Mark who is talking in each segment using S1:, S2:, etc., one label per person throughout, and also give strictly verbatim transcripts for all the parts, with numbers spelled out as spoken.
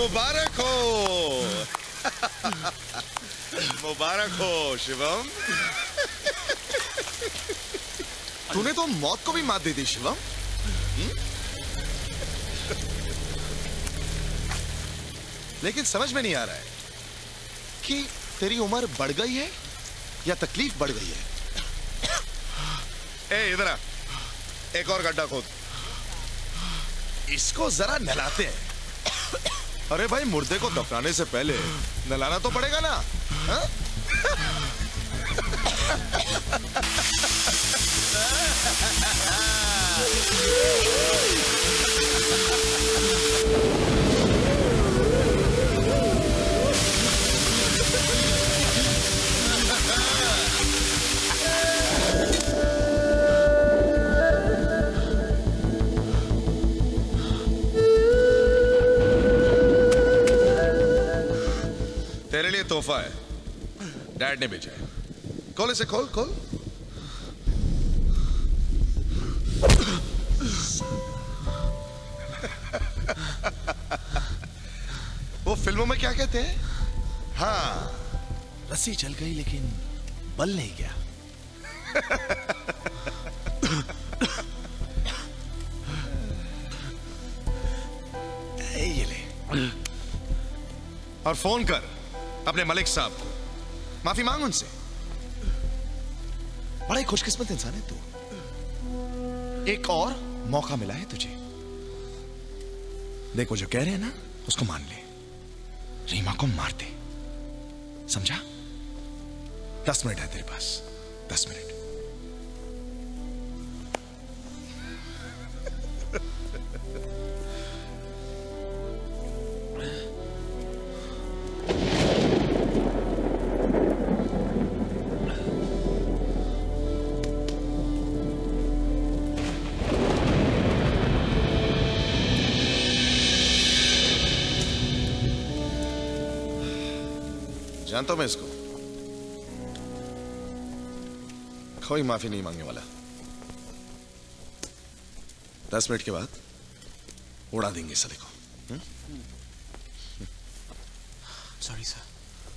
S1: मुबारक हो। मुबारक हो शिवम।
S2: तूने तो मौत को भी मात दे दी शिवम। लेकिन समझ में नहीं आ रहा है कि तेरी उम्र बढ़ गई है या तकलीफ बढ़ गई है।
S1: ए इधर आ, एक और गड्ढा खोद।
S2: इसको जरा नहलाते हैं। अरे भाई, मुर्दे को दफनाने से पहले नहलाना तो पड़ेगा ना। हा?
S1: तेरे लिए तोहफा है, डैड ने भेजा है। खोल इसे, खोल खोल। वो फिल्मों में क्या कहते हैं? हाँ,
S2: रस्सी चल गई लेकिन बल नहीं गया। ये ले।
S1: और फोन कर अपने मलिक साहब को, माफी मांग उनसे।
S2: बड़ा ही खुशकिस्मत इंसान है तू। एक और मौका मिला है तुझे। देखो, जो कह रहे हैं ना उसको मान ले। रीमा को मार दे, समझा? दस मिनट है तेरे पास, दस मिनट।
S1: जानता हूं मैं इसको, कोई माफी नहीं मांगने वाला। दस मिनट के बाद उड़ा देंगे साले को।
S2: Sorry sir.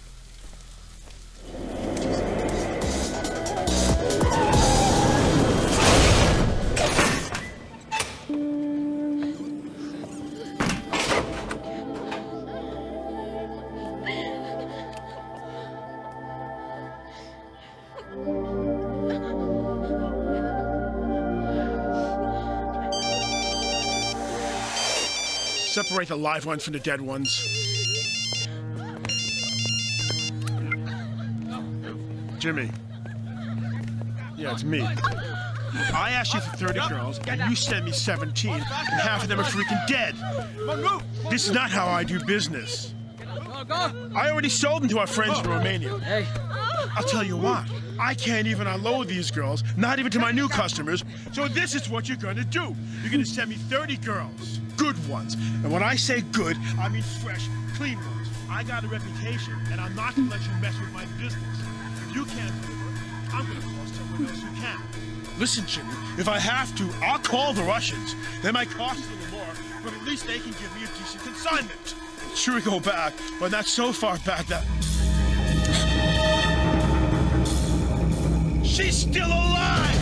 S3: Separate the live ones from the dead ones. Jimmy. Yeah, it's me. I asked you for thirty girls, and you sent me seventeen, and half of them are freaking dead. This is not how I do business. I already sold them to our friends in Romania.
S4: Hey.
S3: I'll tell you what, I can't even unload these girls, not even to my new customers, so this is what you're gonna do. You're gonna send me thirty girls. Good ones. And when I say good, I mean fresh, clean ones. I got a reputation, and I'm not gonna let you mess with my business. If you can't deliver, I'm gonna call someone else who can. Listen, Jimmy, if I have to, I'll call the Russians. They might cost a little more, but at least they can give me a decent consignment. Sure, we go back, but not so far back that... She's still alive!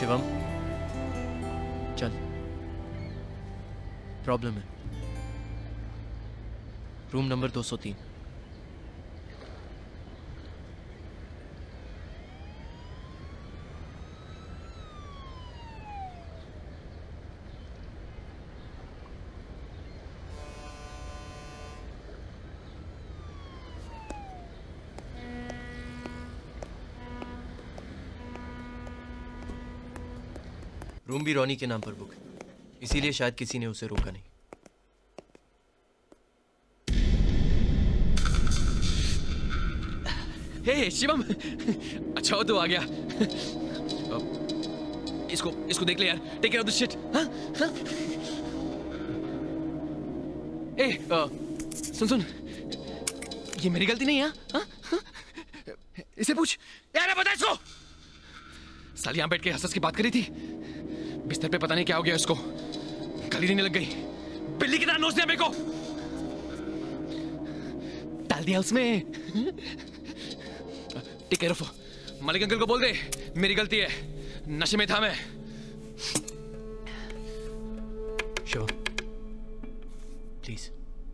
S4: Shivam, चल, problem है। Room number दो सौ तीन। Room भी रोनी के नाम पर book है, इसीलिए शायद किसी ने उसे रोका नहीं।
S5: हे शिवम, अच्छा हो तो आ गया। इसको इसको देख ले यार, take care of the shit. हाँ हाँ। ए आ, सुन सुन, ये मेरी गलती नहीं है। हाँ हाँ। इसे पूछ यार, बता इसको। साली यहाँ बैठ के हंस हंस की बात करी थी, बिस्तर पे पता नहीं क्या हो गया इसको, गली देने लग गई, बिल्ली की तरह नोच दिया मेरे को, डाल दिया उसमें। Take care of. Malik uncle को बोल दे मेरी गलती है, नशे में था मैं।
S4: शिव, प्लीज।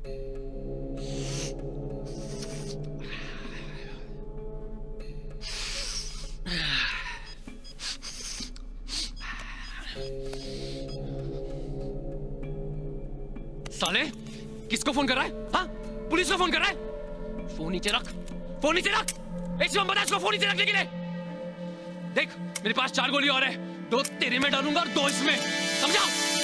S5: साले किसको फोन कर रहा है? हाँ, पुलिस को फोन कर रहा है? फोन नीचे रख, फोन नीचे रख। एक शिवम, बता इसको फोन नीचे रखने के लिए। देख मेरे पास चार गोली और है, दो तेरे में डालूंगा और दो इसमें, समझा?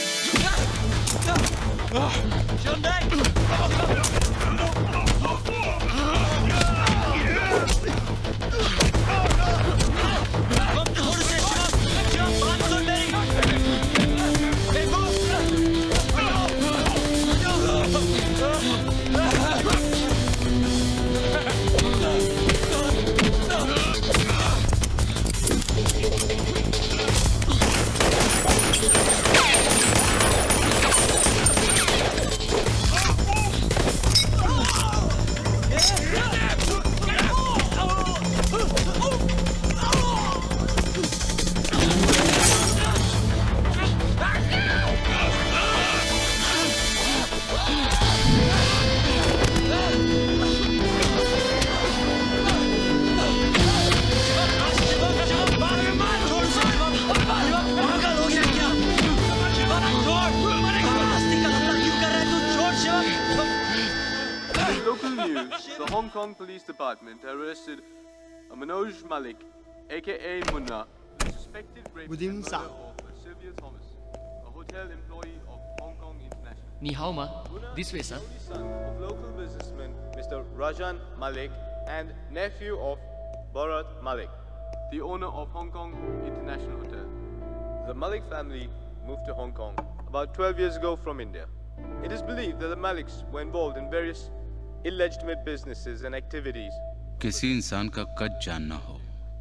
S6: The Hong Kong Police Department arrested Manoj Malik, aka Munna, the suspected rapist and murderer of Sylvia Thomas, a hotel employee of Hong Kong International.
S5: Ni hao ma, this way sir.
S6: The son of local businessman Mister Rajan Malik and nephew of Bharat Malik, the owner of Hong Kong International Hotel. The Malik family moved to Hong Kong about twelve years ago from India. It is believed that the Maliks were involved in various illegitimate businesses and activities.
S7: किसी इंसान का कद जानना हो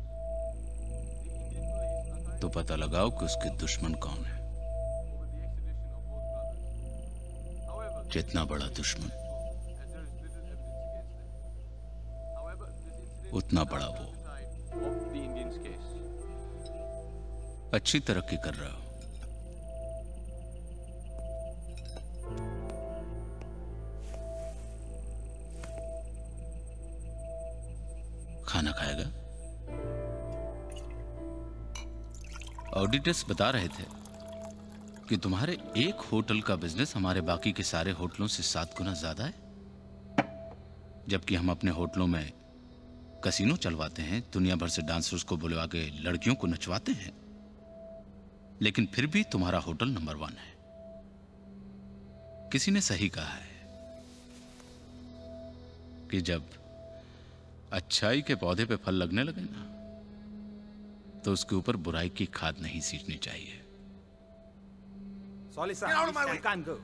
S7: तो पता लगाओ कि उसके दुश्मन कौन है। जितना बड़ा दुश्मन उतना बड़ा वो। अच्छी तरक्की कर रहा हो। खाना खाएगा? ऑडिटर्स बता रहे थे कि तुम्हारे एक होटल का बिजनेस हमारे बाकी के सारे होटलों से सात गुना ज्यादा है, जबकि हम अपने होटलों में कसिनो चलवाते हैं, दुनिया भर से डांसर्स को बुलवा के लड़कियों को नचवाते हैं, लेकिन फिर भी तुम्हारा होटल नंबर वन है। किसी ने सही कहा है कि जब अच्छाई के पौधे पे फल लगने लगे ना, तो उसके ऊपर बुराई की खाद नहीं सींचनी चाहिए।
S8: Sorry, sir. Get out of my way. I can't go.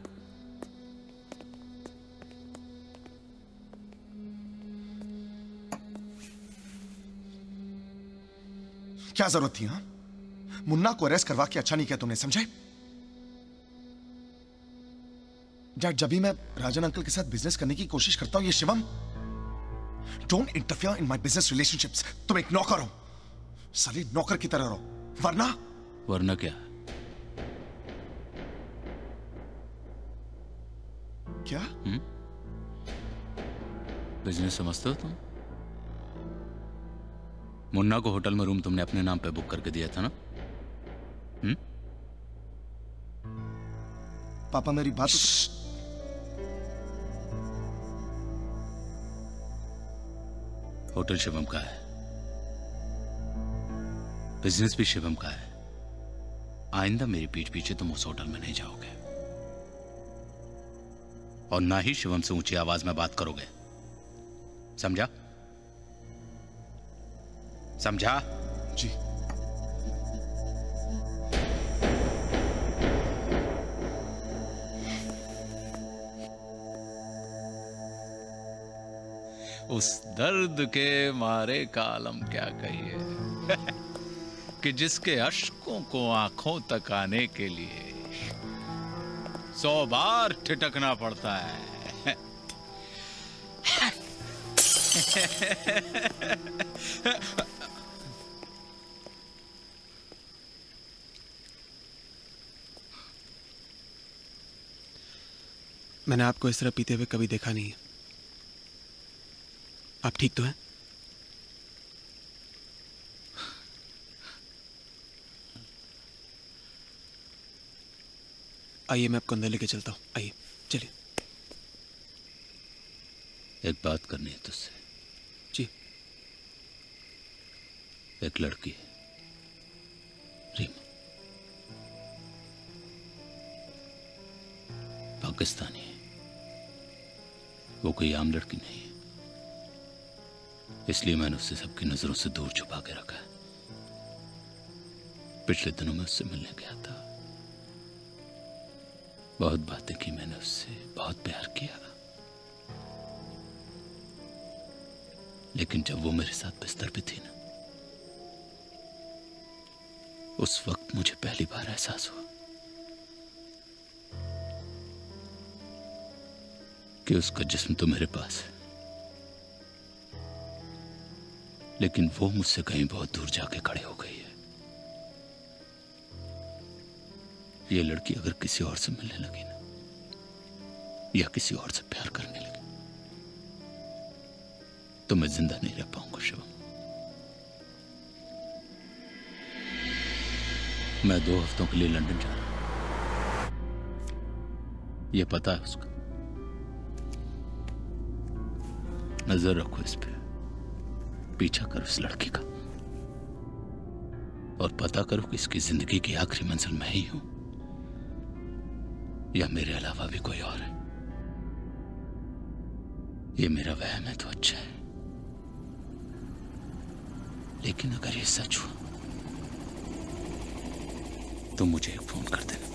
S2: क्या जरूरत थी? हाँ, मुन्ना को अरेस्ट करवा के अच्छा नहीं किया तुमने, समझे? जब भी मैं राजन अंकल के साथ बिजनेस करने की कोशिश करता हूं, ये Shivam, don't interfere in my business relationships. तुम एक नौकर हो, साली नौकर की तरह रहो, वरना
S7: वरना क्या?
S2: क्या?
S7: हम्म? बिजनेस समझते हो तुम? मुन्ना को होटल में रूम तुमने अपने नाम पे बुक करके दिया था ना? हम्म?
S2: पापा मेरी बात
S7: होटल शिवम का है, बिजनेस भी शिवम का है। आइंदा मेरी पीठ पीछे तुम उस होटल में नहीं जाओगे और ना ही शिवम से ऊंची आवाज में बात करोगे, समझा? समझा?
S2: जी।
S7: उस दर्द के मारे का आलम क्या कहिए कि जिसके अश्कों को आंखों तक आने के लिए सौ बार ठिठकना पड़ता है।
S8: मैंने आपको इस तरह पीते हुए कभी देखा नहीं है। आप ठीक तो हैं? आइए मैं आपको अंदर लेके चलता हूँ, आइए चलिए।
S7: एक बात करनी है तुझसे।
S8: जी।
S7: एक लड़की है, रीमा, पाकिस्तानी है। वो कोई आम लड़की नहीं है, इसलिए मैंने उससे सबकी नजरों से दूर छुपा के रखा है। पिछले दिनों में उससे मिलने गया था, बहुत बातें की मैंने उससे, बहुत प्यार किया, लेकिन जब वो मेरे साथ बिस्तर पे थी ना, उस वक्त मुझे पहली बार एहसास हुआ कि उसका जिस्म तो मेरे पास है, लेकिन वो मुझसे कहीं बहुत दूर जाके खड़े हो गई है। ये लड़की अगर किसी और से मिलने लगी ना, या किसी और से प्यार करने लगी, तो मैं जिंदा नहीं रह पाऊंगा शिवम। मैं दो हफ्तों के लिए लंदन जा रहा हूं, ये पता है उसका। नजर रखो इस पे, पीछा करो इस लड़की का, और पता करो कि इसकी जिंदगी की आखिरी मंजिल मैं ही हूं या मेरे अलावा भी कोई और है। ये मेरा वहम है तो अच्छा है, लेकिन अगर ये सच हुआ तो मुझे एक फोन कर देना।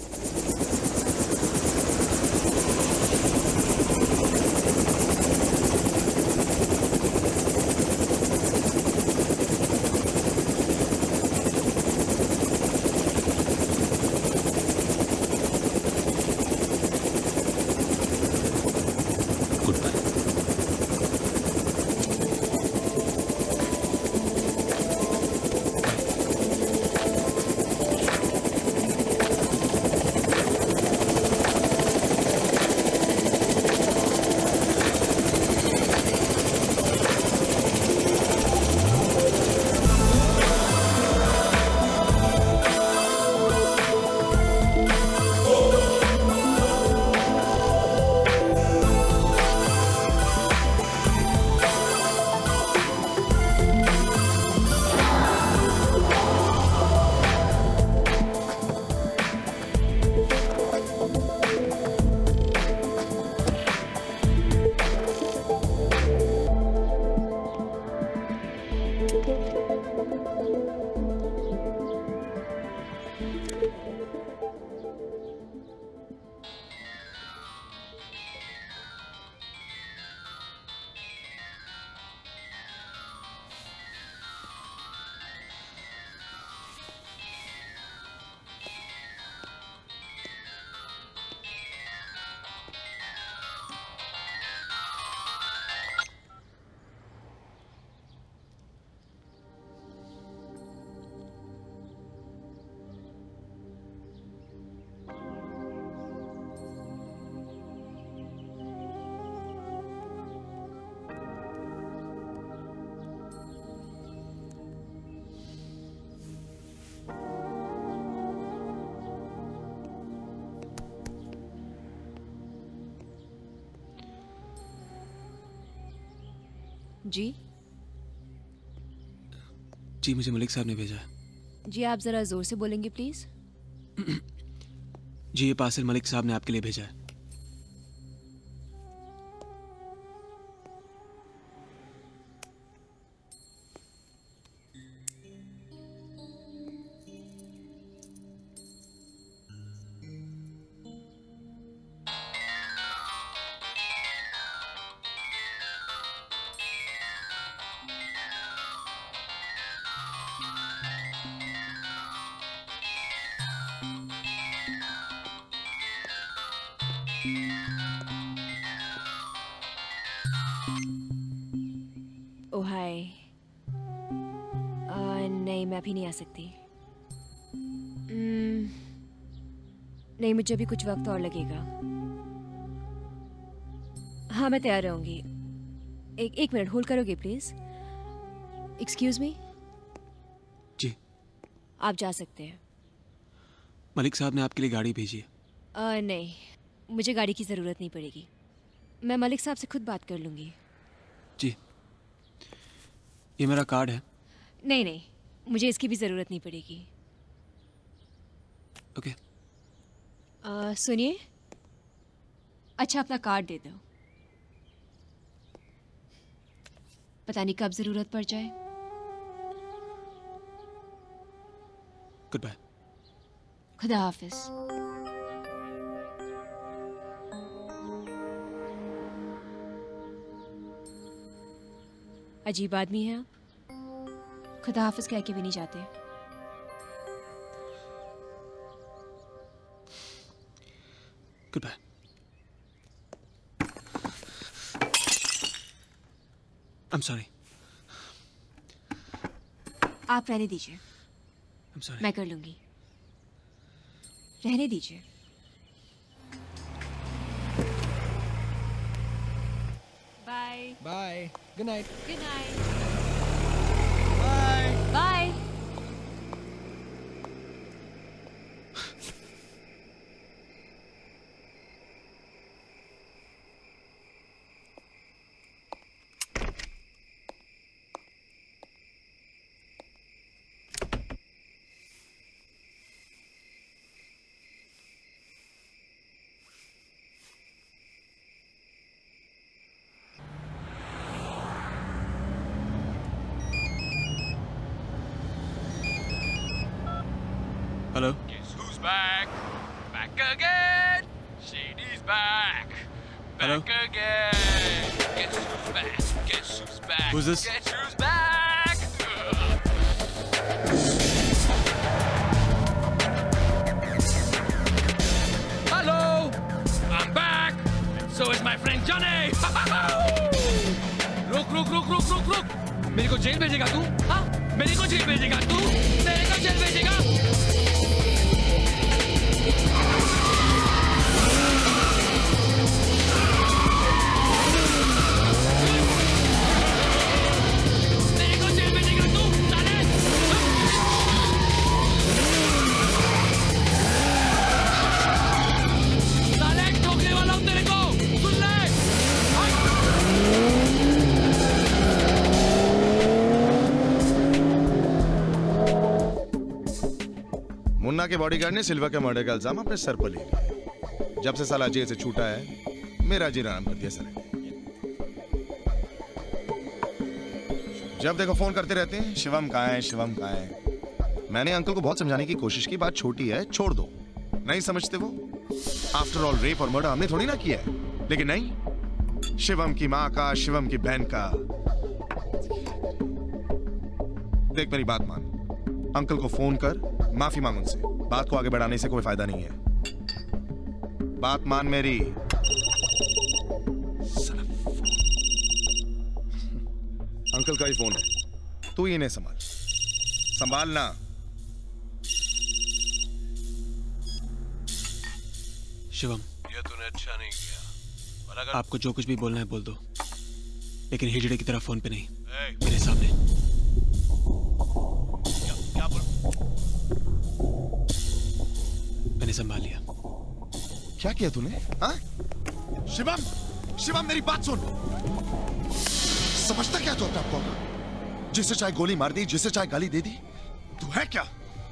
S9: जी
S8: जी मुझे मलिक साहब ने भेजा है।
S9: जी आप जरा जोर से बोलेंगे प्लीज।
S8: जी ये पार्सल मलिक साहब ने आपके लिए भेजा है।
S9: ओह हाय, नहीं मैं अभी नहीं आ सकती। hmm, नहीं मुझे भी कुछ वक्त और लगेगा। हाँ मैं तैयार रहूँगी। एक एक मिनट होल्ड करोगे प्लीज? Excuse me.
S8: जी
S9: आप जा सकते हैं।
S8: मलिक साहब ने आपके लिए गाड़ी भेजी है।
S9: आ, नहीं मुझे गाड़ी की ज़रूरत नहीं पड़ेगी। मैं मलिक साहब से खुद बात कर लूँगी।
S8: जी ये मेरा कार्ड है।
S9: नहीं नहीं मुझे इसकी भी ज़रूरत नहीं पड़ेगी।
S8: ओके
S9: आ, सुनिए, अच्छा अपना कार्ड दे दो, पता नहीं कब ज़रूरत पड़ जाए।
S8: Goodbye.
S9: खुदा हाफिज। अजीब आदमी है आप, खुदा हाफिज कह के भी नहीं जाते।
S8: Goodbye. I am sorry.
S9: आप रहने दीजिए,
S8: आई एम सॉरी।
S9: मैं कर लूंगी। रहने दीजिए। Bye
S5: bye. Good night.
S9: Good night.
S5: Bye
S9: bye.
S8: Hello.
S5: Guess who's back? Back again. Shady's back.
S8: Hello?
S5: Back again. Guess who's back? Guess who's back?
S8: Who's this?
S5: Guess who's back? Hello. I'm back. And so is my friend Johnny. रुक रुक रुक रुक रुक रुक। मेरे को jail भेजेगा तू? हाँ? मेरे को जेल भेजेगा तू? मेरे को जेल भेजेगा?
S1: मुन्ना के बॉडीगार्ड ने सिल्वा के मर्डर का इल्जाम अपने सर पर ले लिया। जब से साला जेल से छूटा है, मेरा जीना आराम कर दिया सर ने। जब देखो फोन करते रहते हैं, शिवम कहाँ है, शिवम कहाँ है। मैंने अंकल को बहुत समझाने की कोशिश की, बात छोटी है, छोड़ दो। नहीं समझते वो। आफ्टर ऑल रेप और मर्डर हमने थोड़ी ना किया है। लेकिन नहीं, शिवम की माँ का, शिवम की बहन का। देख मेरी बात मान, अंकल को फोन कर, माफी मांग उनसे। बात को आगे बढ़ाने से कोई फायदा नहीं है। बात मान मेरी। अंकल का ही फोन है, तू ही इन्हें संभाल, संभालना।
S8: शिवम,
S10: ये तूने अच्छा नहीं किया। और अगर
S8: आपको जो कुछ भी बोलना है बोल दो, लेकिन हिजड़े की तरह फोन पे नहीं,
S10: ए,
S8: मेरे सामने।
S10: क्या, क्या बोल?
S8: मैंने संभाल लिया।
S1: क्या किया तूने? हाँ? शिवम, शिवम मेरी बात सुन। समझता क्या तू अपने आप को? जिसे चाहे गोली मार दी, जिसे चाहे गाली दे दी, तू है क्या?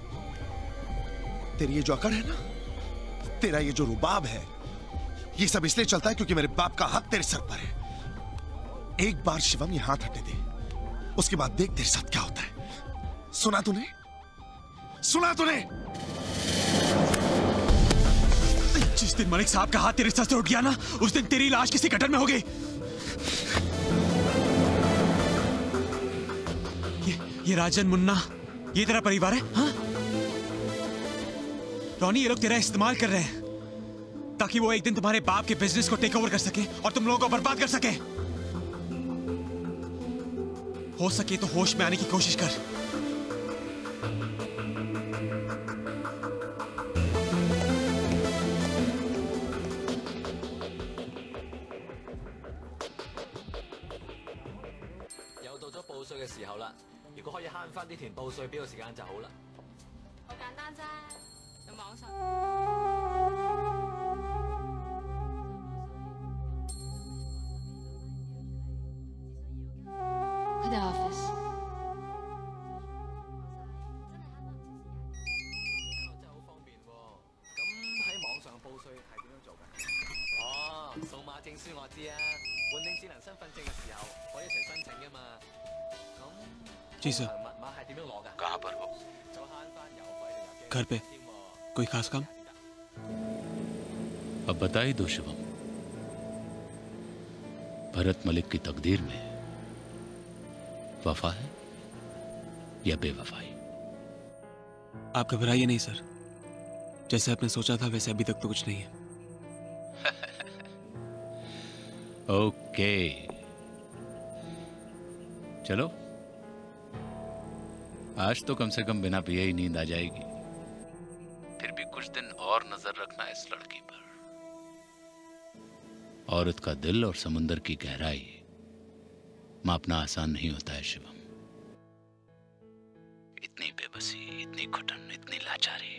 S1: तेरी ये जो अकड़ है ना, तेरा ये जो रुबाब है, ये सब इसलिए चलता है क्योंकि मेरे बाप का हक तेरे सर पर है। एक बार शिवम ये हाथ हटने दे, उसके बाद देख तेरे साथ क्या होता है। सुना तूने? सुना तूने?
S8: जिस दिन मलिक साहब का हाथ तेरे सर से उठ गया ना, उस दिन तेरी लाश किसी गटर में हो गई। ये ये राजन मुन्ना, ये तेरा परिवार है? हाँ? रॉनी, ये लोग तेरा इस्तेमाल कर रहे हैं ताकि वो एक दिन तुम्हारे बाप के बिजनेस को टेक ओवर कर सके और तुम लोगों को बर्बाद कर सके। हो सके तो होश में आने की कोशिश कर।
S11: 又到咗報稅嘅時候啦，如果可以慳翻啲填報稅表嘅時間就好啦。
S12: 好簡單啫，有網上。佢哋 office。
S11: 真係好方便喎。咁喺網上報稅係點樣做㗎？哦，數碼證書我知啊，換領智能身份證嘅時候可以一齊申請㗎嘛。咁
S8: जी सर।
S11: 密碼係點樣攞㗎？
S7: कहाँ पर हो?
S11: 就慳翻郵費。
S8: घर पे। कोई खास काम?
S7: अब बता ही दो शिवम, भरत मलिक की तकदीर में वफा है या बेवफाई?
S8: आप घबराइए नहीं सर, जैसे आपने सोचा था वैसे अभी तक तो कुछ नहीं है।
S7: ओके, चलो आज तो कम से कम बिना पिए ही नींद आ जाएगी। फिर भी कुछ दिन और नजर रखना इस लड़की पर। औरत का दिल और समुंदर की गहराई मापना आसान नहीं होता है शिवम। इतनी बेबसी, इतनी घुटन, इतनी लाचारी,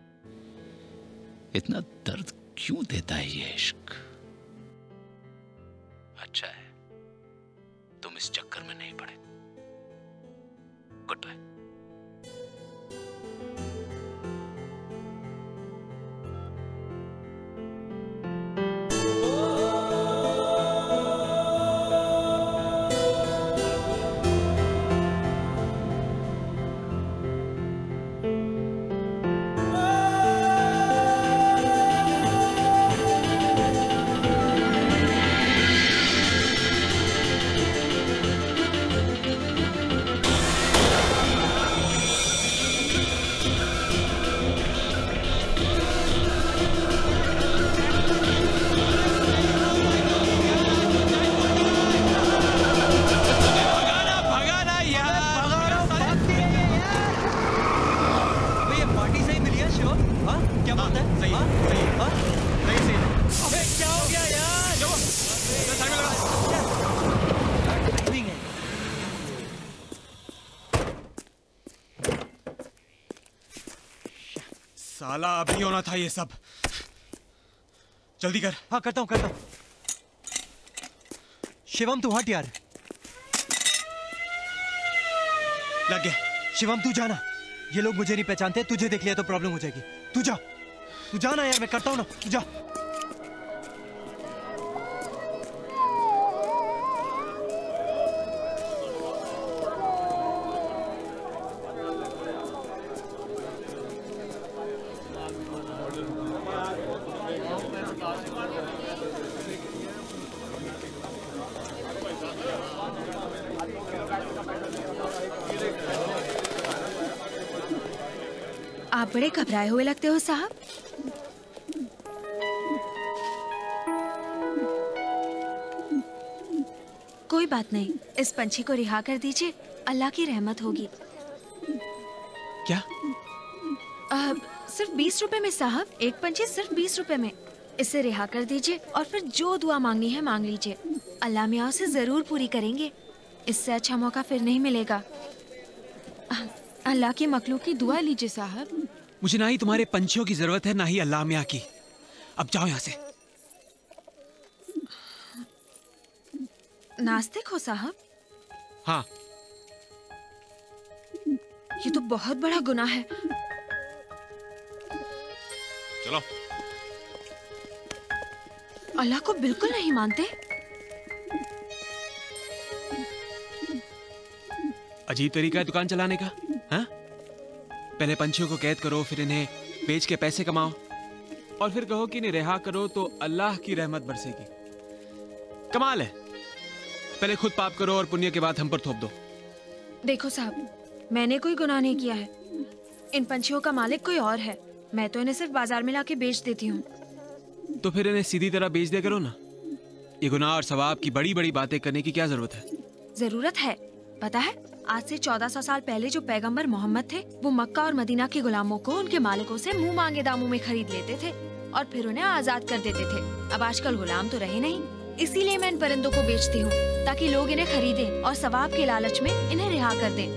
S7: इतना दर्द क्यों देता है ये इश्क? अच्छा है तुम इस चक्कर में नहीं पड़े। Goodbye.
S8: साला अभी होना था ये सब। जल्दी कर।
S13: हाँ करता हूँ करता हूँ। शिवम तू हट यार।
S8: लग गया।
S13: शिवम तू जाना, ये लोग मुझे नहीं पहचानते, तुझे देख लिया तो प्रॉब्लम हो जाएगी। तू जा, तू जाना यार, मैं करता हूँ ना, तू जा।
S9: आप बड़े घबराए हुए लगते हो साहब। कोई बात नहीं, इस पंछी को रिहा कर दीजिए, अल्लाह की रहमत होगी।
S8: क्या?
S9: आ, सिर्फ बीस रुपए में साहब, एक पंछी सिर्फ बीस रुपए में। इसे रिहा कर दीजिए और फिर जो दुआ मांगनी है मांग लीजिए, अल्लाह मियाँ उसे जरूर पूरी करेंगे। इससे अच्छा मौका फिर नहीं मिलेगा। अल्लाह की मखलूक की दुआ लीजिए साहब।
S8: मुझे ना ही तुम्हारे पंछियों की जरूरत है, ना ही अल्लाह मियाँ की। अब जाओ यहाँ से।
S9: नास्तिक हो साहब?
S5: हाँ।
S9: ये तो बहुत बड़ा गुनाह है।
S5: चलो।
S9: अल्लाह को बिल्कुल नहीं मानते।
S5: अजीब तरीका है दुकान चलाने का। हाँ? पहले पंछियों को कैद करो, फिर इन्हें बेच के पैसे कमाओ, और फिर कहो कि इन्हें रिहा करो तो अल्लाह की रहमत बरसेगी। कमाल है। पहले खुद पाप करो और पुण्य के बाद हम पर थोप दो।
S9: देखो साहब, मैंने कोई गुनाह नहीं किया है। इन पंछियों का मालिक कोई और है। मैं तो इन्हें सिर्फ बाजार में लाके बेच देती हूँ।
S5: तो फिर इन्हें सीधी तरह बेच दिया करो ना। ये गुनाह और सवाब की बड़ी बड़ी बातें करने की क्या जरूरत है?
S9: जरूरत है। पता है, आज से चौदह सौ साल पहले जो पैगंबर मोहम्मद थे, वो मक्का और मदीना के गुलामों को उनके मालिकों से मुंह मांगे दामों में खरीद लेते थे और फिर उन्हें आजाद कर देते थे। अब आजकल गुलाम तो रहे नहीं, इसीलिए मैं इन परिंदों को बेचती हूँ ताकि लोग इन्हें खरीदें और सवाब के लालच में इन्हें रिहा कर दें।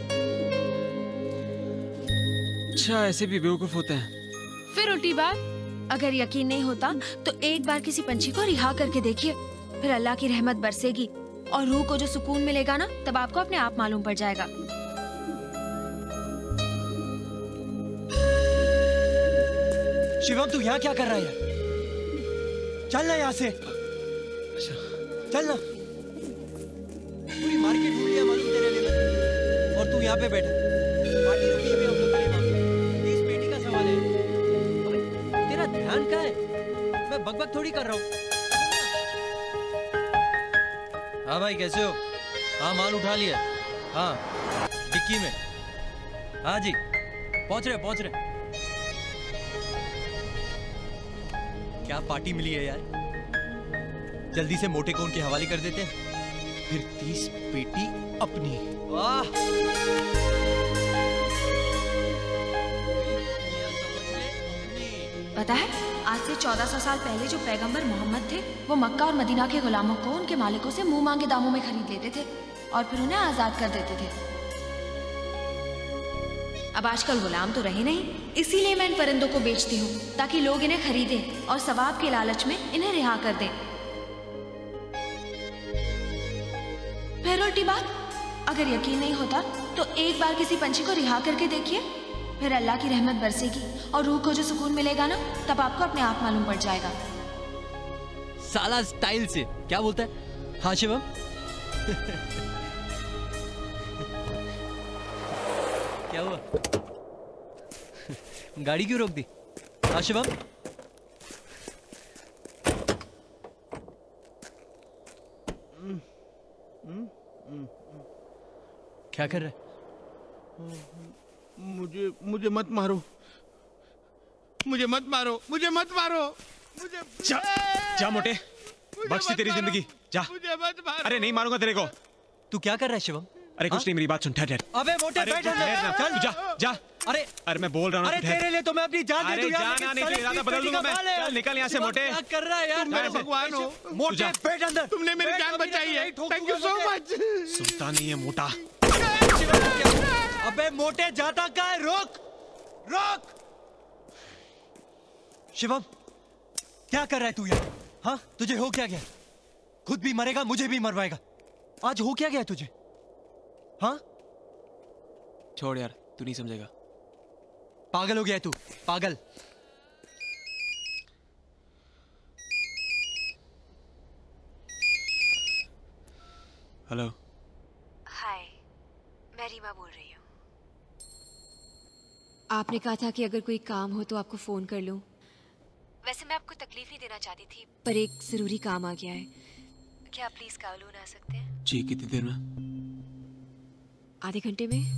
S5: अच्छा, ऐसे भी बेवकूफ होते हैं।
S9: फिर उल्टी बात, अगर यकीन नहीं होता तो एक बार किसी पंछी को रिहा करके देखिए, फिर अल्लाह की रहमत बरसेगी और रूह को जो सुकून मिलेगा ना, तब आपको अपने आप मालूम पड़ जाएगा।
S13: शिवम, तू यहाँ क्या कर रहा है यार? चल ना यहाँ से। चल ना। पूरी मार्केट ढूंढ लिया मालूम तेरे लिए मैंने, और तू यहाँ पे बैठा। पार्टी रुकी हुई है हम लोग के लिए। इस पेटी का सवाल है। अबे तेरा ध्यान कहाँ है? मैं बकबक थोड़ी कर रहा हूँ। हाँ भाई, कैसे हो? हाँ, माल उठा लिया। हाँ, डिक्की में। हाँ जी, पहुंच रहे पहुंच रहे। क्या पार्टी मिली है यार। जल्दी से मोटे को उनके हवाले कर देते हैं, फिर तीस पेटी अपनी। वाह,
S9: पता है, आज से चौदह सौ साल पहले जो पैगंबर मोहम्मद थे, वो मक्का और मदीना के गुलामों को उनके मालिकों से मुंह मांगे दामों में खरीद लेते थे और फिर उन्हें आजाद कर देते थे। अब आजकल गुलाम तो रहे नहीं, इसीलिए मैं इन परिंदों को बेचती हूँ ताकि लोग इन्हें खरीदें और सवाब के लालच में इन्हें रिहा कर दें। फिर उल्टी बात, अगर यकीन नहीं होता तो एक बार किसी पंछी को रिहा करके देखिए, फिर अल्लाह की रहमत बरसेगी और रूह को जो सुकून मिलेगा ना, तब आपको अपने आप मालूम पड़ जाएगा।
S13: साला स्टाइल से क्या बोलता है? हाँ शिवम। क्या हुआ? गाड़ी क्यों रोक दी? हाँ शिवम। क्या कर रहा है?
S14: मुझे मुझे मत मारो, मुझे मत मारो, मुझे मत मारो, मुझे
S5: जा, जा मोटे, बख्श तेरी जिंदगी, जा।
S14: मुझे मत मारो।
S5: अरे नहीं मारूंगा तेरे को।
S13: तू क्या कर रहा है शिवम?
S5: अरे कुछ नहीं, मेरी बात सुन, ठहर।
S13: अबे मोटे बैठ अंदर, चल
S5: जा जा।
S13: अरे
S5: अरे मैं बोल रहा हूँ,
S13: अरे तेरे लिए तो मैं अपनी जान दे दूं यार।
S5: अरे जाना नहीं तो इरादा बदल दूंगा मैं। चल निकल यहाँ से मोटे।
S13: क्या कर रहा है यार?
S14: तुम मेरे भगवान हो।
S13: मोटे बैठ अंदर।
S14: तुमने मेरी जान बचाई है, थैंक यू सो मच।
S5: सुनता नहीं है मोटा।
S13: अबे मोटे जाता कहाँ है? रोक रोक। शिवम, क्या कर रहा है तू यार? हाँ, तुझे हो क्या गया? खुद भी मरेगा, मुझे भी मरवाएगा। आज हो क्या गया तुझे? हाँ
S5: छोड़ यार, तू नहीं समझेगा।
S13: पागल हो गया है तू, पागल।
S5: हेलो।
S9: हाय, मैं रीमा बोल रही हूँ। आपने कहा था कि अगर कोई काम हो तो आपको फोन कर लूं। वैसे मैं आपको तकलीफ नहीं देना चाहती थी, पर एक जरूरी काम आ गया है। क्या आप प्लीज कावलून आ सकते हैं?
S5: जी, कितनी देर में?
S9: आधे घंटे में।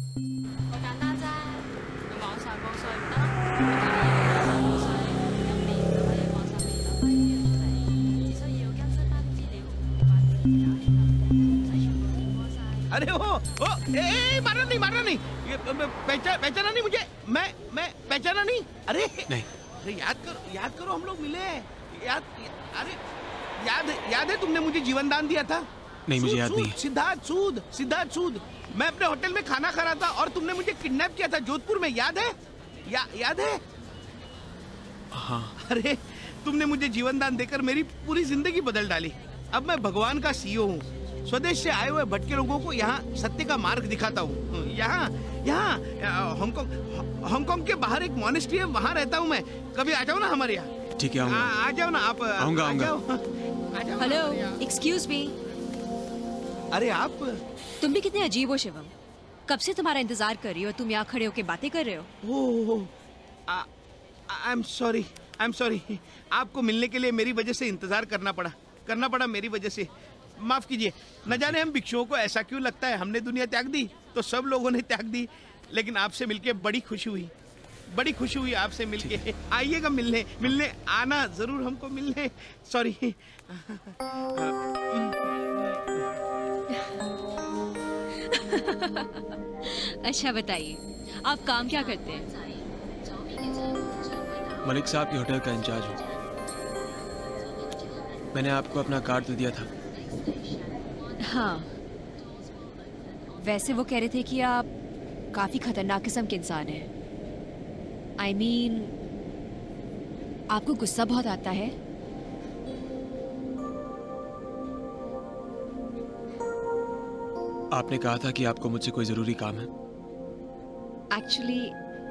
S14: अरे हो, हो, ए, ए, मारना नहीं, मारना नहीं। ये पहचाना पहचाना नहीं मुझे। मैं मैं पहचाना नहीं। अरे
S5: नहीं,
S14: अरे याद करो, याद करो, हम लोग मिले हैं। याद, अरे याद याद है तुमने मुझे जीवन दान दिया था?
S5: नहीं, मुझे याद नहीं है।
S14: सिद्धार्थ सूद, सिद्धार्थ सूद। मैं अपने होटल में खाना खा रहा था और तुमने मुझे किडनैप किया था जोधपुर में, याद है? या, याद है?
S5: हाँ।
S14: अरे तुमने मुझे जीवन दान देकर मेरी पूरी जिंदगी बदल डाली। अब मैं भगवान का सीईओ हूँ। स्वदेश से आए हुए भटके लोगों को यहाँ सत्य का मार्ग दिखाता हूँ। यहाँ यहाँ हांगकांग हांगकांग के बाहर एक मॉनेस्ट्री है, वहाँ रहता हूँ मैं। कभी आ जाओ ना हमारे यहाँ।
S8: ठीक है, आऊंगा।
S14: आ जाओ ना आप।
S8: आऊंगा, आऊंगा।
S15: Hello, excuse me.
S14: अरे आप
S15: तुम भी कितने अजीब हो शिवम। कब से तुम्हारा इंतजार कर रही हो, तुम यहाँ खड़े होके बातें कर रहे हो।
S14: Oh, I am sorry, I am sorry. आपको मिलने के लिए मेरी वजह से इंतजार करना पड़ा करना पड़ा मेरी वजह से। माफ कीजिए। न जाने हम भिक्षुओं को ऐसा क्यों लगता है, हमने दुनिया त्याग दी तो सब लोगों ने त्याग दी, लेकिन आपसे मिलके बड़ी खुशी हुई, बड़ी खुशी हुई आपसे मिलके। आइएगा मिलने, मिलने आना जरूर हमको मिलने। सॉरी।
S15: अच्छा बताइए, आप काम क्या करते हैं?
S5: मलिक साहब के होटल का इंचार्ज हूँ। मैंने आपको अपना कार्ड तो दिया था।
S15: हाँ, वैसे वो कह रहे थे कि आप काफी खतरनाक किस्म के इंसान हैं। आई I मीन mean, आपको गुस्सा बहुत आता है।
S5: आपने कहा था कि आपको मुझसे कोई जरूरी काम है।
S15: एक्चुअली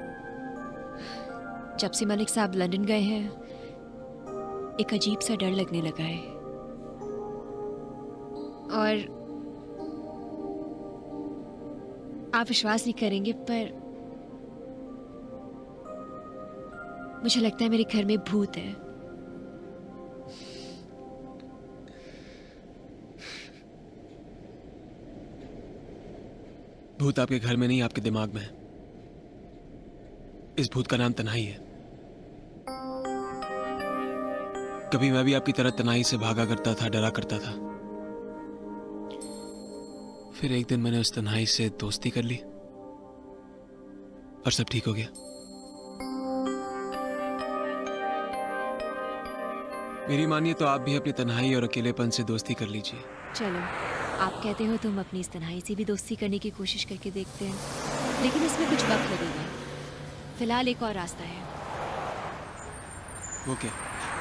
S15: जब से मलिक साहब लंदन गए हैं, एक अजीब सा डर लगने लगा है। और आप विश्वास नहीं करेंगे, पर मुझे लगता है मेरे घर में भूत है।
S5: भूत आपके घर में नहीं, आपके दिमाग में है। इस भूत का नाम तन्हाई है। कभी मैं भी आपकी तरह तन्हाई से भागा करता था, डरा करता था। फिर एक दिन मैंने उस तन्हाई से दोस्ती कर ली और सब ठीक हो गया। मेरी मानिए तो आप भी अपनी तन्हाई और अकेलेपन से दोस्ती कर लीजिए।
S15: चलो, आप कहते हो तुम अपनी इस तन्हाई से भी दोस्ती करने की कोशिश करके देखते हैं, लेकिन इसमें कुछ वक्त लगेगा। फिलहाल एक और रास्ता है।
S5: वो क्या?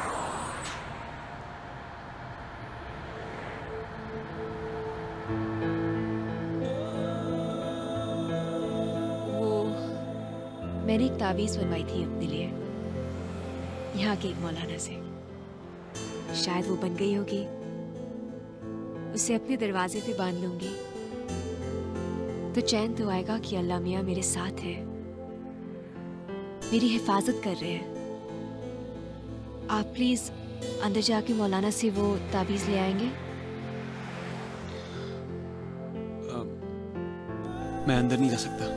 S15: वो मैंने एक तावीज बनवाई थी अपने लिए, यहाँ के एक मौलाना से। शायद वो बन गई होगी। उसे अपने दरवाजे पे बांध लूंगी तो चैन तो आएगा कि अल्लाह मियाँ मेरे साथ है, मेरी हिफाजत कर रहे हैं। आप प्लीज अंदर जाके मौलाना से वो ताबीज ले आएंगे।
S5: आ, मैं अंदर नहीं जा सकता।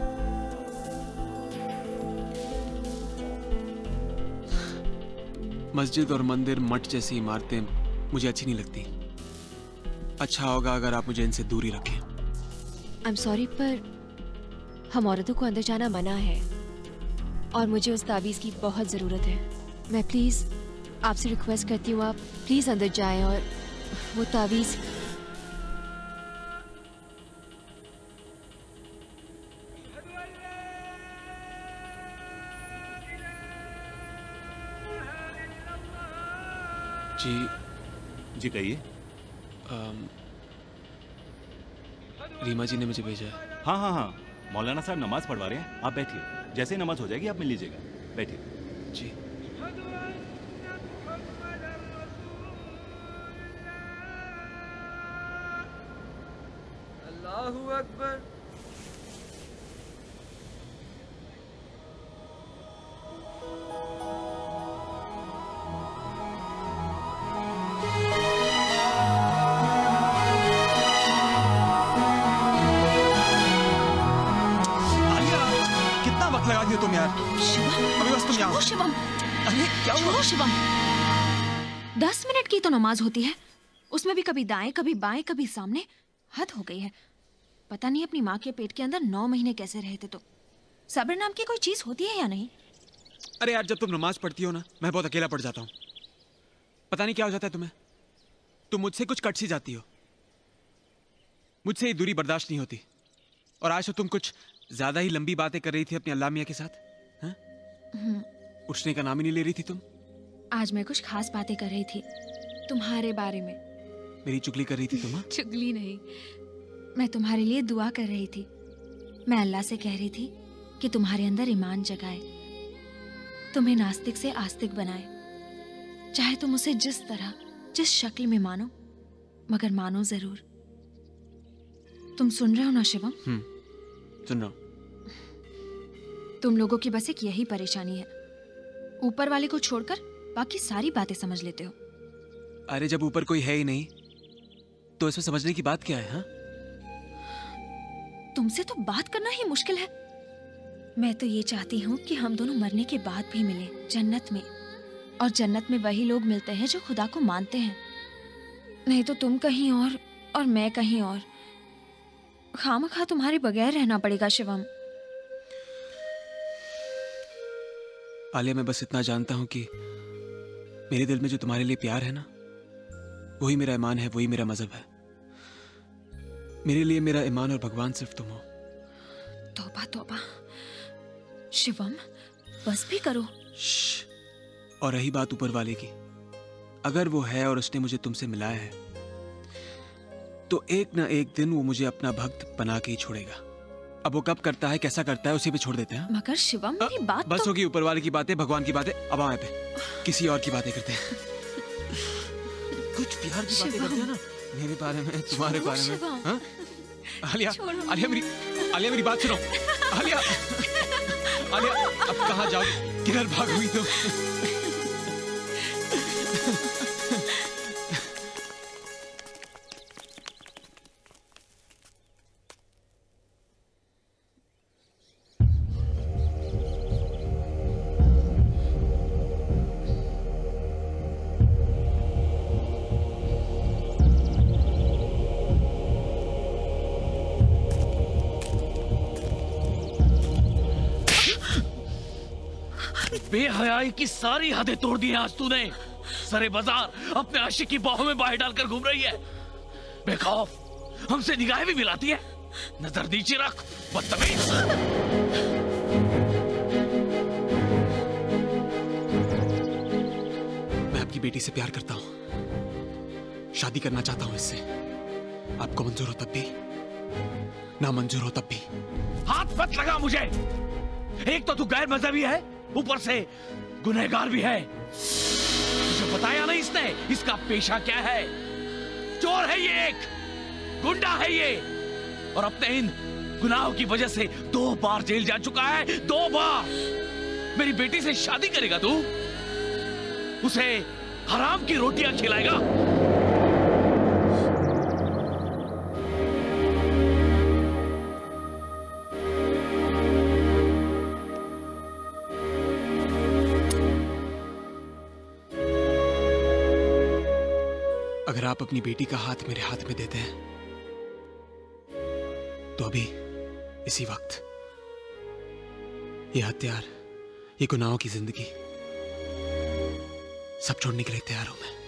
S5: मस्जिद और मंदिर, मठ जैसी इमारतें मुझे अच्छी नहीं लगती। अच्छा होगा अगर आप मुझे इनसे दूरी रखें।
S15: आई एम सॉरी, पर हम औरतों को अंदर जाना मना है और मुझे उस ताबीज की बहुत ज़रूरत है। मैं प्लीज़ आपसे रिक्वेस्ट करती हूँ, आप प्लीज़ अंदर जाएं और वो ताबीज़।
S5: जी
S16: जी कहिए।
S5: रीमा जी ने मुझे भेजा है।
S16: हाँ हाँ हाँ, मौलाना साहब नमाज पढ़वा रहे हैं, आप बैठिए। जैसे ही नमाज हो जाएगी आप मिल लीजिएगा। बैठिए।
S5: जी।
S11: अल्लाहू अकबर।
S8: लगा दियो तुम यार।
S9: शिवम,
S8: अभी बस तुम यहाँ।
S9: शिवम,
S8: अरे क्या हुआ?
S9: शिवम, दस मिनट की तो नमाज होती है, उसमें भी कभी दाएं कभी बाएं कभी सामने। हद हो गई है। पता नहीं अपनी माँ के पेट के अंदर नौ महीने कैसे रहे थे। तो सब्र नाम की कोई चीज होती है या नहीं?
S8: अरे यार, जब तुम नमाज पढ़ती हो ना, मैं बहुत अकेला पड़ जाता हूँ। पता नहीं क्या हो जाता है तुम्हें। तुम मुझसे कुछ कट सी जाती हो। मुझसे ये दूरी बर्दाश्त नहीं होती। और आज तो तुम कुछ ज्यादा ही लंबी बातें कर रही थी अपनी अल्लाह मियाँ के साथ। हाँ? उठने का नाम ही नहीं ले रही थी तुम।
S9: आज मैं कुछ खास बातें कर रही थी तुम्हारे बारे में।
S8: मेरी चुगली कर रही थी तुम?
S9: चुगली नहीं, मैं तुम्हारे लिए दुआ कर रही थी। मैं अल्लाह से कह रही थी कि तुम्हारे अंदर ईमान जगाए, तुम्हें नास्तिक से आस्तिक बनाए। चाहे तुम उसे जिस तरह, जिस शक्ल में मानो, मगर मानो जरूर। तुम सुन रहे हो ना शिवम?
S8: हम्म, सुन रहा हूँ।
S9: तुम लोगों की बस एक यही परेशानी है, ऊपर वाले को छोड़कर बाकी सारी बातें समझ लेते हो।
S8: अरे जब ऊपर कोई है ही नहीं तो इसमें समझने की बात क्या है? हाँ,
S9: तुमसे तो बात करना ही मुश्किल है। मैं तो ये चाहती हूँ कि हम दोनों मरने के बाद भी मिले जन्नत में, और जन्नत में वही लोग मिलते हैं जो खुदा को मानते हैं। नहीं तो तुम कहीं और और मैं कहीं और। खामखा तुम्हारे बगैर रहना पड़ेगा शिवम।
S8: आलिया, मैं बस इतना जानता हूं कि मेरे दिल में जो तुम्हारे लिए प्यार है ना, वही मेरा ईमान है, वही मेरा मजहब है। मेरे लिए मेरा ईमान और भगवान सिर्फ तुम हो।
S9: तौबा तौबा शिवम, बस भी करो।
S8: और रही बात ऊपर वाले की, अगर वो है और उसने मुझे तुमसे मिलाया है, तो एक ना एक दिन वो मुझे अपना भक्त बना के ही छोड़ेगा। अब वो कब करता है, कैसा करता है, उसी पे छोड़ देते हैं।
S9: मगर शिवम, मेरी बात
S8: बस
S9: तो...
S8: होगी ऊपर वाले की बातें, भगवान की बातें। अब आए पे किसी और की बातें करते हैं। कुछ प्यार की बातें करते हैं ना, मेरे बारे में, तुम्हारे बारे में। हाँ? आलिया, आलिया मेरी आलिया मेरी बात सुनो। आलिया, आलिया, अब कहाँ जाओगी, किधर भागोगी तुम?
S17: बेहयाई की सारी हदें तोड़ दी हैं आज तूने। सरे बाजार अपने आशिक की बाहों में बाहें डालकर घूम रही है, बेखौफ, हमसे निगाहें भी मिलाती है। नजर नीचे रख, बदतमीज।
S8: मैं आपकी बेटी से प्यार करता हूं, शादी करना चाहता हूं इससे। आपको मंजूर हो तब भी, ना मंजूर हो तब भी।
S17: हाथ मत लगा मुझे। एक तो तू गैर मजहबी है, ऊपर से गुनहगार भी है। तुझे बताया नहीं इसने इसका पेशा क्या है? चोर है ये, एक गुंडा है ये, और अपने इन गुनाहों की वजह से दो बार जेल जा चुका है। दो बार। मेरी बेटी से शादी करेगा तू? उसे हराम की रोटियां खिलाएगा?
S8: अगर आप अपनी बेटी का हाथ मेरे हाथ में देते हैं तो अभी इसी वक्त ये हथियार, ये गुनाहों की जिंदगी सब छोड़ने के लिए तैयार हूं मैं।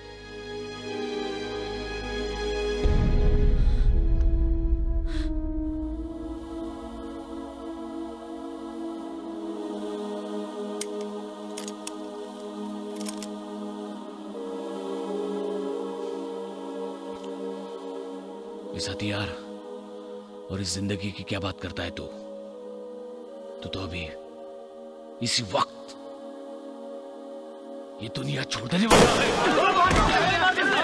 S17: इस हथियार और इस जिंदगी की क्या बात करता है तू? तू तो अभी इसी वक्त ये दुनिया छोड़ देने वाला है।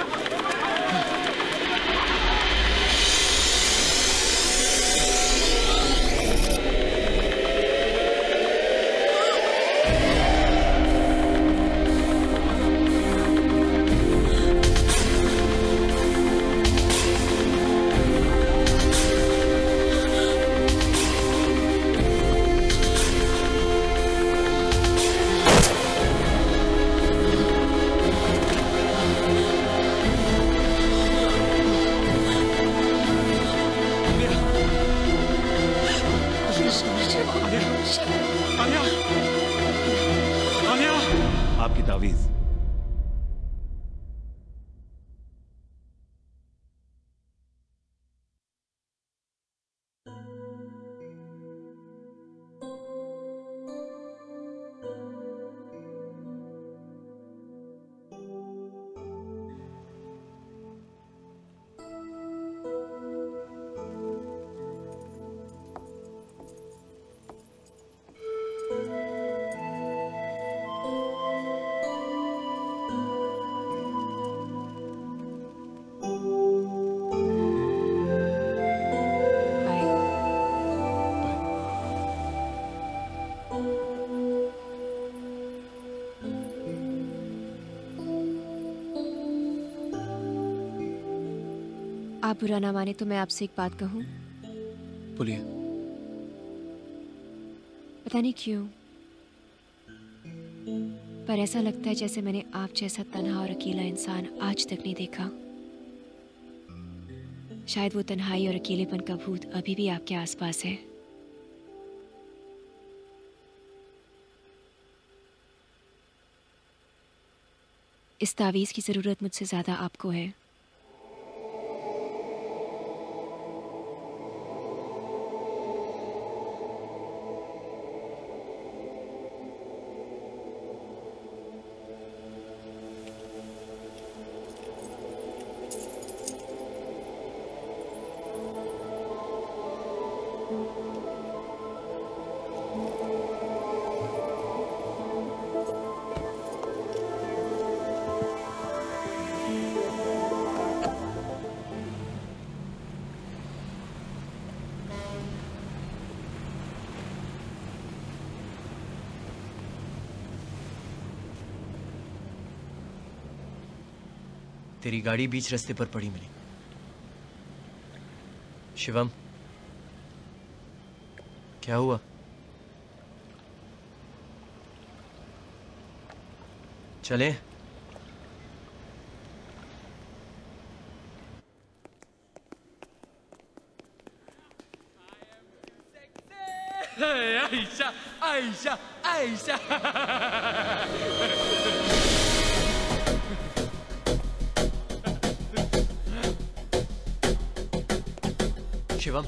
S16: आपकी तावीज।
S15: आप बुरा ना माने तो मैं आपसे एक बात कहूं?
S5: बोलिए।
S15: पता नहीं क्यों, पर ऐसा लगता है जैसे मैंने आप जैसा तन्हा और अकेला इंसान आज तक नहीं देखा। शायद वो तन्हाई और अकेलेपन का भूत अभी भी आपके आसपास है। इस तावीज़ की ज़रूरत मुझसे ज़्यादा आपको है।
S4: तेरी गाड़ी बीच रास्ते पर पड़ी मिली। शिवम, क्या हुआ? चले?
S17: आयशा, आयशा, आयशा।
S4: शिवम,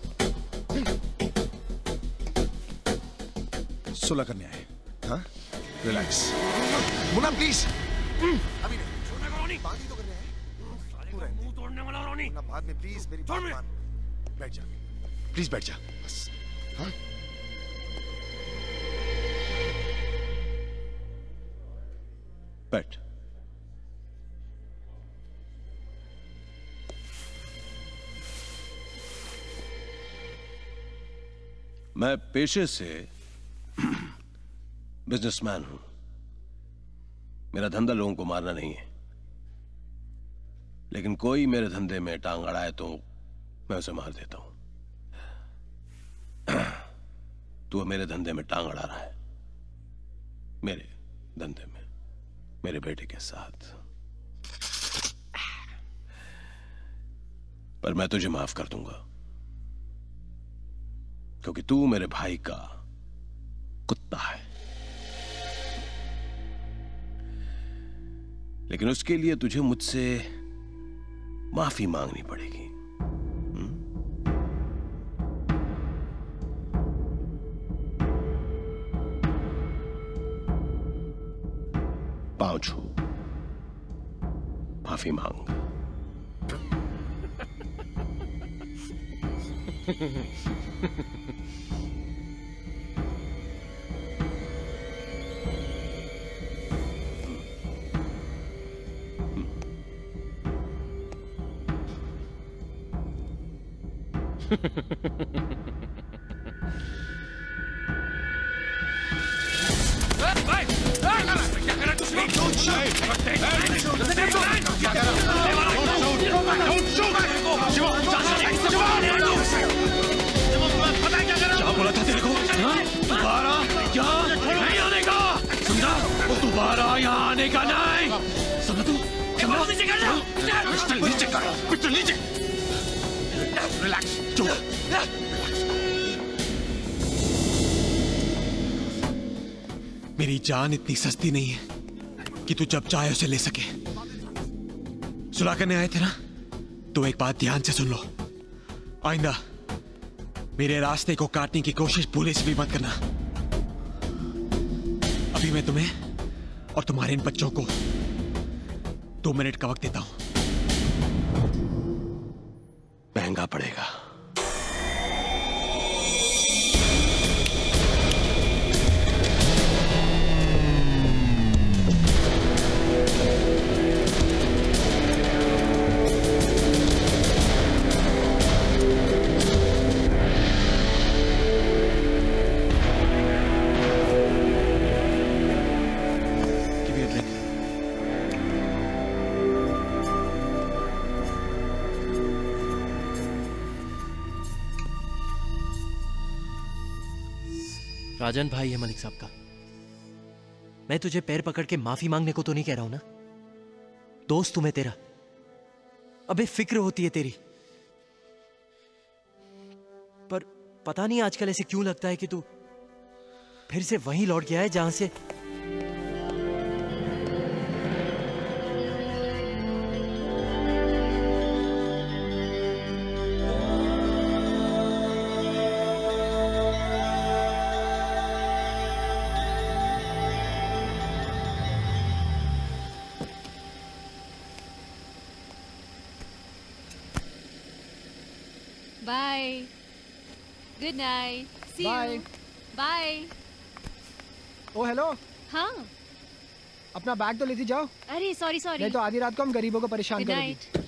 S2: सुलह करने आए? हाँ, रिलैक्स। मुन्ना प्लीज। अभी नहीं।
S17: छोड़ने को रोनी।
S2: बात ही तो कर रहे हैं।
S17: पूरा मुंह तोड़ने वाला रोनी।
S2: मुन्ना बाद में प्लीज मेरी बात मान। बैठ जा। प्लीज बैठ जा। बस। हाँ? बैठ।
S10: मैं पेशे से बिजनेसमैन हूं। मेरा धंधा लोगों को मारना नहीं है, लेकिन कोई मेरे धंधे में टांग अड़ाए तो मैं उसे मार देता हूं। तू मेरे धंधे में टांग अड़ा रहा है, मेरे धंधे में, मेरे बेटे के साथ। पर मैं तुझे माफ कर दूंगा, क्योंकि तू मेरे भाई का कुत्ता है। लेकिन उसके लिए तुझे मुझसे माफी मांगनी पड़ेगी। हुँ? पांव छू, माफी मांग।
S17: क्या बोला था तेरे को? दोबारा क्या नहीं आने का, समझा? दोबारा यहाँ आने का नहीं, समझा तू? नीचे कर जाओ, पिस्टल नीचे कर, पिस्टल नीचे। रिलैक्स, चुप।
S8: मेरी जान इतनी सस्ती नहीं है कि तू जब चाहे उसे ले सके। सुलह करने आए थे ना, तो एक बात ध्यान से सुन लो। आइंदा मेरे रास्ते को काटने की कोशिश भूले से भी मत करना। अभी मैं तुम्हें और तुम्हारे इन बच्चों को दो मिनट का वक्त देता हूं।
S10: महंगा पड़ेगा।
S4: राजन भाई है मलिक साहब का। मैं तुझे पैर पकड़ के माफी मांगने को तो नहीं कह रहा हूं ना, दोस्त तुम्हें तेरा, अबे फिक्र होती है तेरी। पर पता नहीं आजकल ऐसे क्यों लगता है कि तू फिर से वहीं लौट गया है जहां से
S15: bye, good night, see you, bye.
S18: Oh hello.
S15: हाँ,
S18: अपना बैग तो लेती जाओ।
S15: अरे सॉरी सॉरी,
S18: नहीं तो आधी रात को हम गरीबों को परेशान
S15: गुड
S18: करेंगे।
S15: नाइट।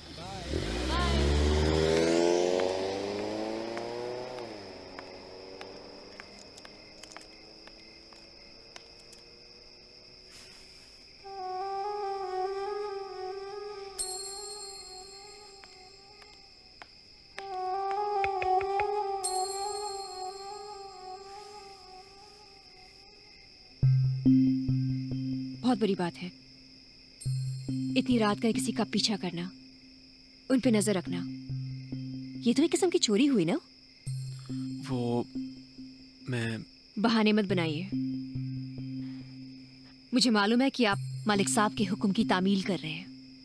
S15: बहुत बुरी बात है इतनी रात का किसी का पीछा करना, उन पे नजर रखना। ये तो एक किस्म की चोरी हुई ना।
S5: वो मैं
S15: बहाने मत बनाइए। मुझे मालूम है कि आप मालिक साहब के हुक्म की तामील कर रहे हैं।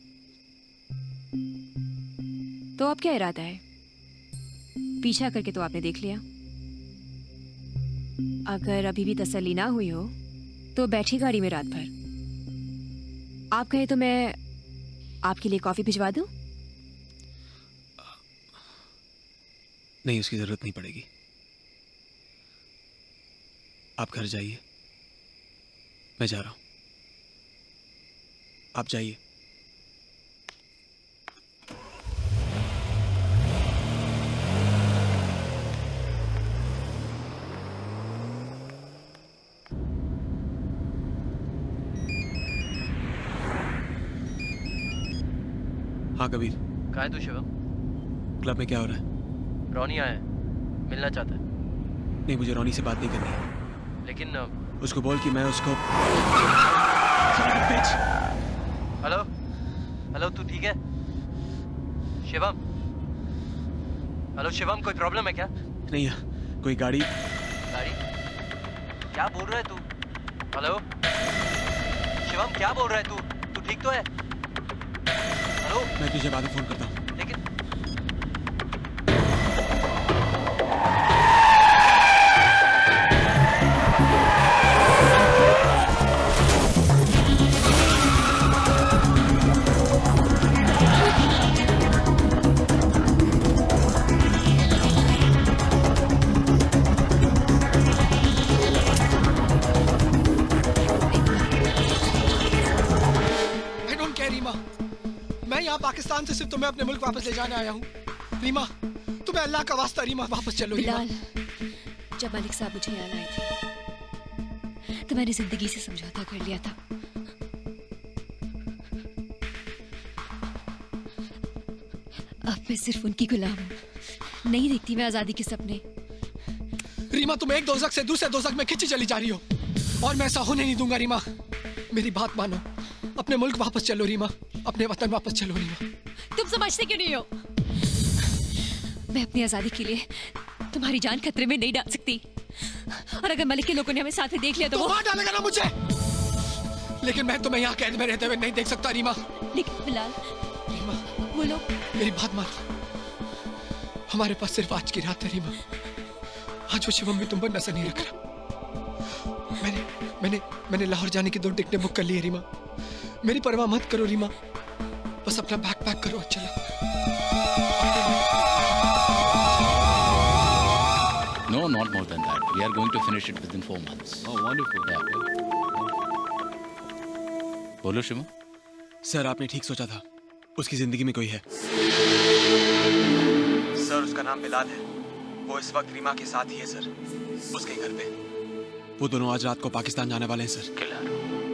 S15: तो अब क्या इरादा है? पीछा करके तो आपने देख लिया। अगर अभी भी तसल्ली ना हुई हो तो बैठी गाड़ी में रात भर। आप कहे तो मैं आपके लिए कॉफी भिजवा दूं?
S5: नहीं, उसकी जरूरत नहीं पड़ेगी। आप घर जाइए, मैं जा रहा हूं। आप जाइए। हाँ कबीर।
S4: कहाँ है तू शिवम?
S5: क्लब में क्या हो रहा है?
S4: रोनी आया है, मिलना चाहता है।
S5: नहीं, मुझे रोनी से बात नहीं करनी है।
S4: लेकिन
S5: उसको बोल कि मैं उसको।
S4: हेलो हेलो, तू ठीक है? शिवम, हेलो शिवम, कोई प्रॉब्लम है क्या?
S5: नहीं है, कोई गाड़ी।
S4: गाड़ी? क्या बोल रहा है तू? हेलो शिवम, क्या बोल रहा है तू? तू ठीक तो है? हेलो,
S5: मैं तुझे बाद में फोन करता हूँ।
S4: लेकिन
S18: मैं यहाँ पाकिस्तान से सिर्फ तुम्हें अपने मुल्क वापस ले जाने आया हूँ। रीमा, तुम्हें अल्लाह का वास्ता रीमा, वापस चलो।
S15: बिलाल, जब मालिक साहब मुझे यहाँ लाए थे तो मैंने जिंदगी से समझौता कर लिया था। अब मैं सिर्फ उनकी गुलाम हूँ। नहीं देखती मैं आजादी के सपने।
S18: रीमा, तुम एक दोजख से दूसरे दोजख में खिंची चली जा रही हो और मैं ऐसा होने नहीं दूंगा। रीमा, मेरी बात मानो, अपने मुल्क वापस चलो रीमा, अपने वतन वापस चलो रीमा।
S15: तुम समझते क्यों नहीं हो? मैं अपनी आजादी के लिए तुम्हारी जान खतरे में नहीं डाल सकती। और अगर मलिक के लोगों ने हमें साथ में देख लिया तो, तो वो
S18: डालेगा ना मुझे। लेकिन मैं तुम्हें यहाँ कैद में रहते हुए नहीं देख सकता रीमा।
S15: लेकिन बिलाल,
S18: रीमा,
S15: वो लोग।
S18: मेरी बात मान, हमारे पास सिर्फ आज की रात है रीमा। आज वो शिवम भी तुम पर नजर नहीं रख रहा। मैंने मैंने मैंने लाहौर जाने की दो टिकटें बुक कर ली है रीमा। मेरी परवाह मत करो रीमा, बस अपना बैग पैक करो और चलो।
S7: No, not more than that. We are going to finish it within four months.
S16: Oh, wonderful.
S7: Yeah. बोलो शिवम।
S5: सर, आपने ठीक सोचा था। उसकी जिंदगी में कोई है।
S8: सर, उसका नाम बिलाल है। वो इस वक्त रीमा के साथ ही है सर, उसके घर पे।
S5: वो दोनों आज रात को पाकिस्तान जाने वाले हैं सर।
S7: किलर।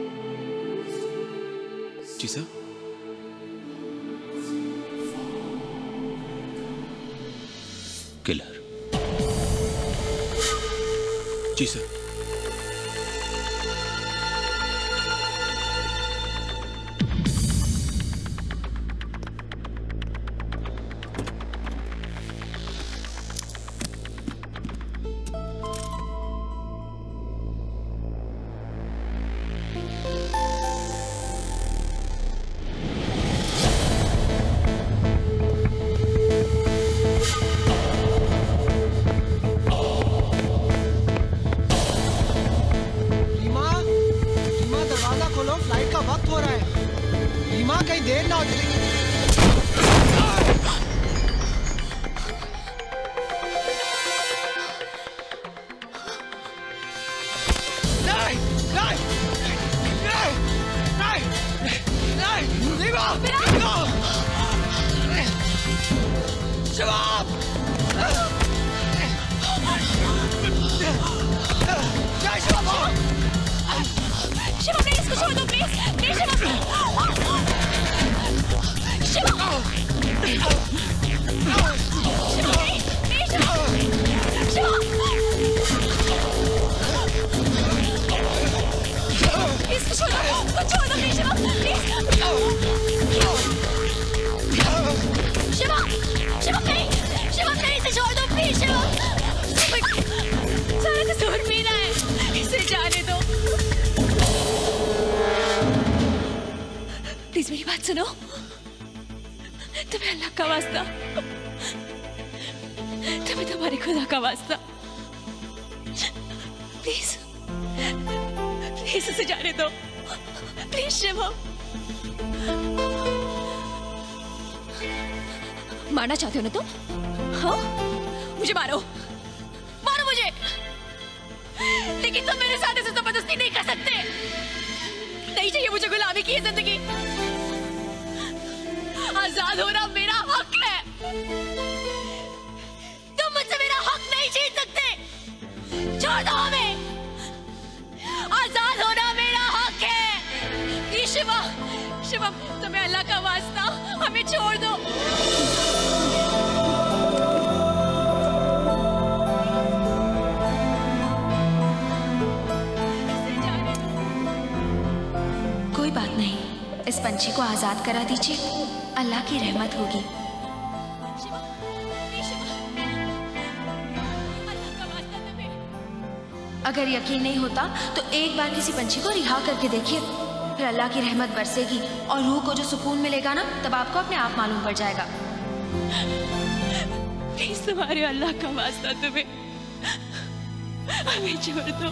S5: जी सर।
S7: किलर।
S8: जी सर।
S15: मारना चाहते हो ना तुम? हाँ? मुझे मारो, मारो मुझे, लेकिन तुम मेरे साथ ऐसे जबरदस्ती नहीं कर सकते। नहीं चाहिए मुझे गुलामी की जिंदगी। आजाद होना मेरा हक है। तुम मुझसे मेरा हक नहीं छीन सकते। छोड़ दो हमें। आजाद होना मेरा हक है। ये शिवा, शिवम, तुम्हें अल्लाह का वास्ता हमें छोड़ दो।
S9: कोई बात नहीं, इस पंछी को आजाद करा दीजिए, अल्लाह की रहमत होगी। अगर यकीन नहीं होता तो एक बार किसी पंछी को रिहा करके देखिए, फिर अल्लाह की रहमत बरसेगी और रूह को जो सुकून मिलेगा ना, तब आपको अपने आप मालूम पड़ जाएगा।
S15: प्लीज तुम्हारे अल्लाह का वास्ता, तुम्हें हमें छोड़ दो।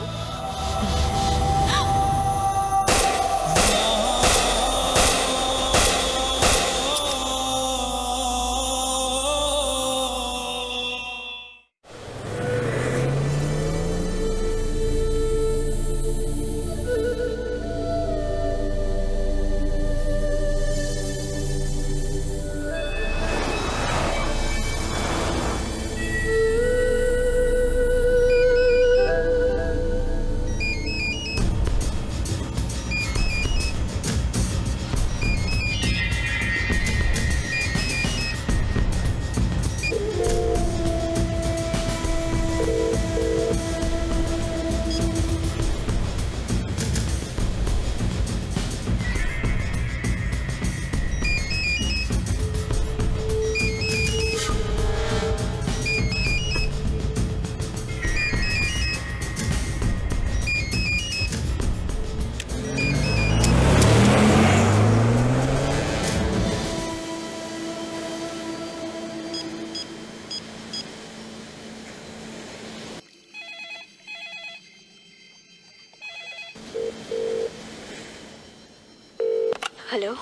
S15: हेलो,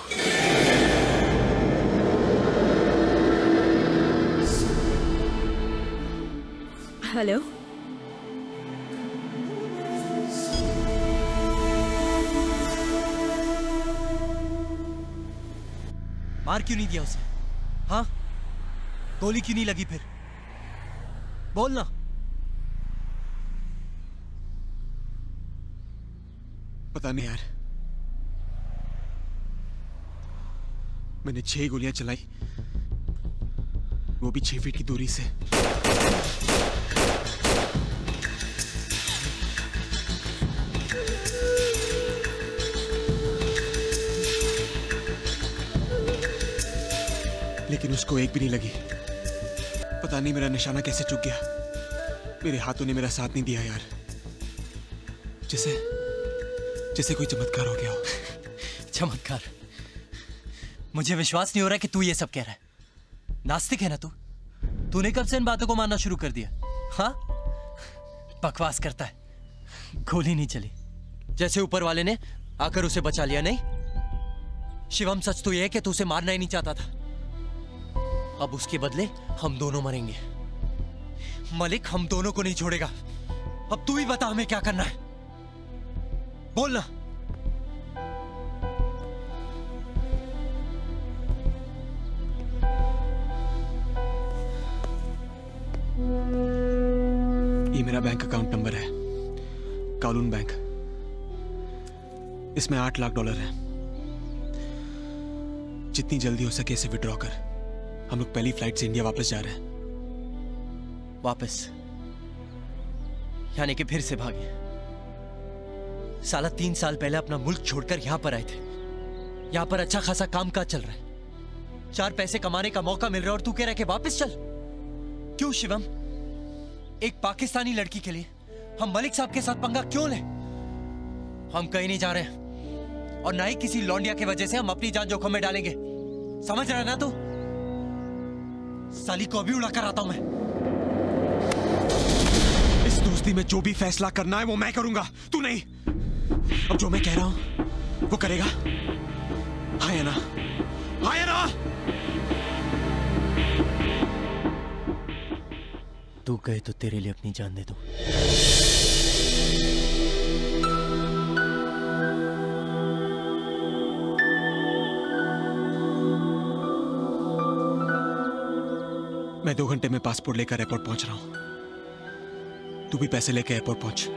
S15: हेलो,
S4: मार क्यों नहीं दिया उसे? हाँ, गोली क्यों नहीं लगी फिर? बोलना।
S8: पता नहीं यार, मैंने छह गोलियां चलाई, वो भी छह फीट की दूरी से। लेकिन उसको एक भी नहीं लगी। पता नहीं मेरा निशाना कैसे चूक गया। मेरे हाथों ने मेरा साथ नहीं दिया यार। जैसे जैसे कोई चमत्कार हो गया हो।
S4: चमत्कार? मुझे विश्वास नहीं हो रहा कि तू ये सब कह रहा है। नास्तिक है ना तू? तूने कब से इन बातों को मानना शुरू कर दिया? हाँ, बकवास करता है। गोली नहीं चली, जैसे ऊपर वाले ने आकर उसे बचा लिया। नहीं शिवम, सच तो यह है कि तू उसे मारना ही नहीं चाहता था। अब उसके बदले हम दोनों मरेंगे। मलिक हम दोनों को नहीं छोड़ेगा। अब तू ही बता हमें क्या करना है, बोलना।
S8: ये मेरा बैंक अकाउंट नंबर है, कालून बैंक। इसमें आठ लाख डॉलर है। जितनी जल्दी हो सके इसे विड्रॉ कर। हम लोग पहली फ्लाइट से इंडिया वापस जा रहे हैं।
S4: वापस? यानी कि फिर से भागे? साला तीन साल पहले अपना मुल्क छोड़कर यहां पर आए थे। यहां पर अच्छा खासा काम काज चल रहा है, चार पैसे कमाने का मौका मिल रहा है, और तू कह रहा है कि वापस चल। क्यों शिवम? एक पाकिस्तानी लड़की के लिए हम मलिक साहब के साथ पंगा क्यों लें? हम कहीं नहीं जा रहे हैं, और ना ही किसी लौंडिया की वजह से हम अपनी जान जोखिम में डालेंगे। समझ रहा है ना तू? साली को अभी उड़ा कर आता हूं मैं।
S8: इस दोस्ती में जो भी फैसला करना है वो मैं करूंगा, तू नहीं। अब जो मैं कह रहा हूं वो करेगा। हाँ या ना? हाँ या ना?
S4: तू कहे तो तेरे लिए अपनी जान दे दूं।
S8: मैं दो घंटे में पासपोर्ट लेकर एयरपोर्ट पहुंच रहा हूं। तू भी पैसे लेकर एयरपोर्ट पहुंच।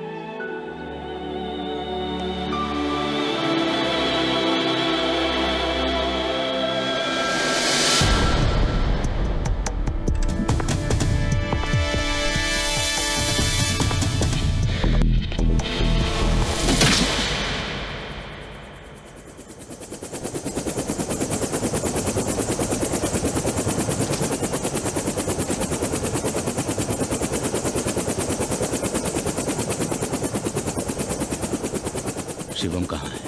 S7: शिवम कहाँ है?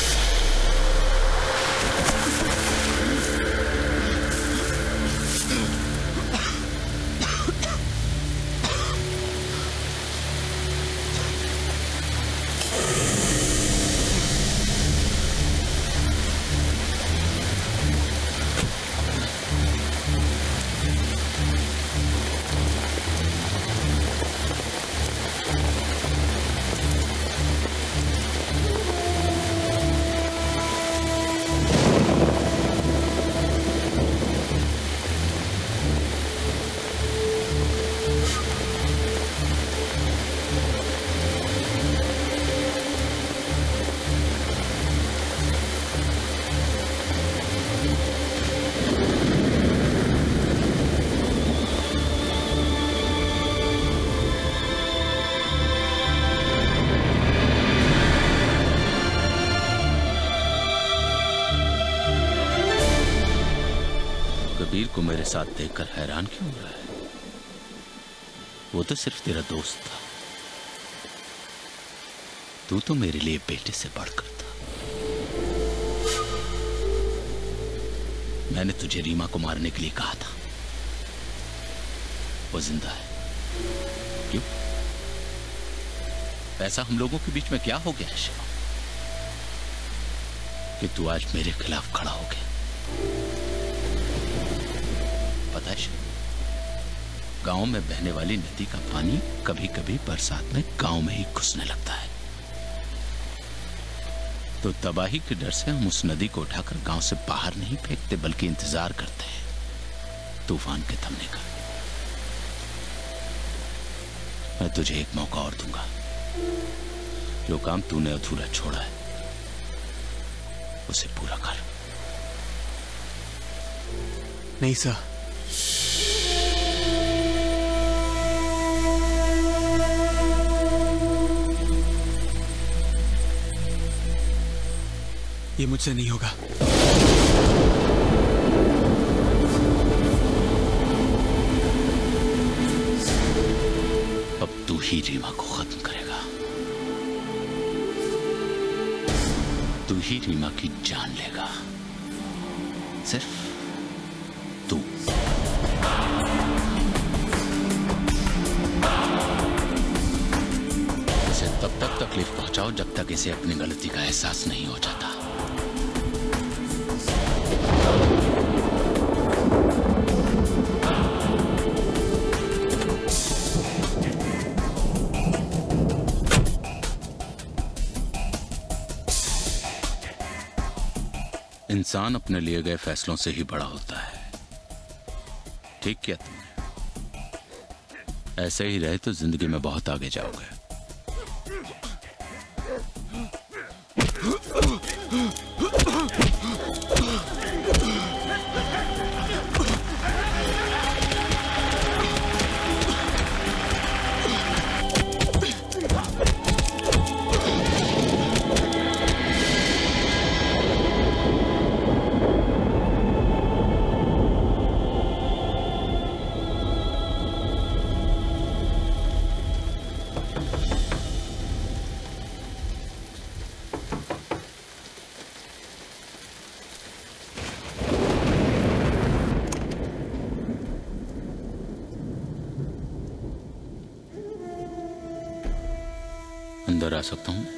S7: कबीर को मेरे साथ देखकर हैरान क्यों हो रहा है? वो तो सिर्फ तेरा दोस्त था। तू तो मेरे लिए बेटे से बढ़कर था। मैंने तुझे रीमा को मारने के लिए कहा था। वो जिंदा है। क्यों? ऐसा हम लोगों के बीच में क्या हो गया है शिवम कि तू आज मेरे खिलाफ खड़ा हो गया? पता है शिवम, गांव में बहने वाली नदी का पानी कभी कभी बरसात में गांव में ही घुसने लगता है। तो तबाही के डर से हम उस नदी को उठाकर गांव से बाहर नहीं फेंकते, बल्कि इंतजार करते हैं तूफान के थमने का। मैं तुझे एक मौका और दूंगा। जो काम तूने अधूरा छोड़ा है उसे पूरा कर।
S8: नहीं सर, ये मुझसे नहीं होगा।
S7: तू ही रीमा को खत्म करेगा। तू ही रीमा की जान लेगा, सिर्फ तू। इसे तब तक तकलीफ पहुंचाओ जब तक इसे अपनी गलती का एहसास नहीं हो जाता। इंसान अपने लिए गए फैसलों से ही बड़ा होता है। ठीक किया तुमने। ऐसे ही रहे तो जिंदगी में बहुत आगे जाओगे। अंदर आ सकता हूं?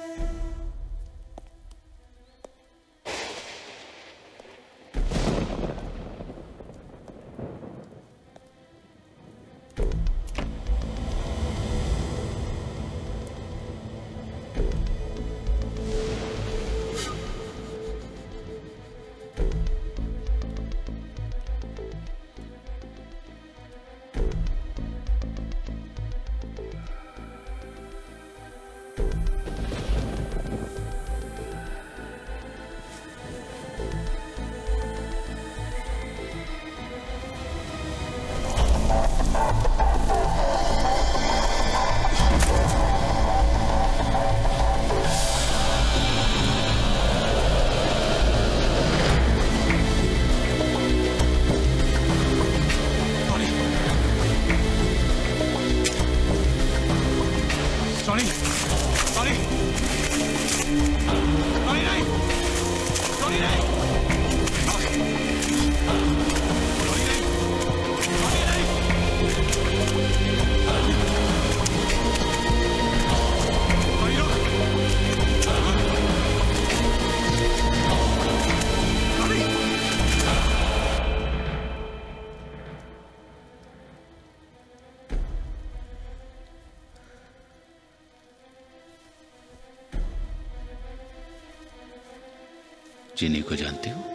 S7: जिनी को जानते हो?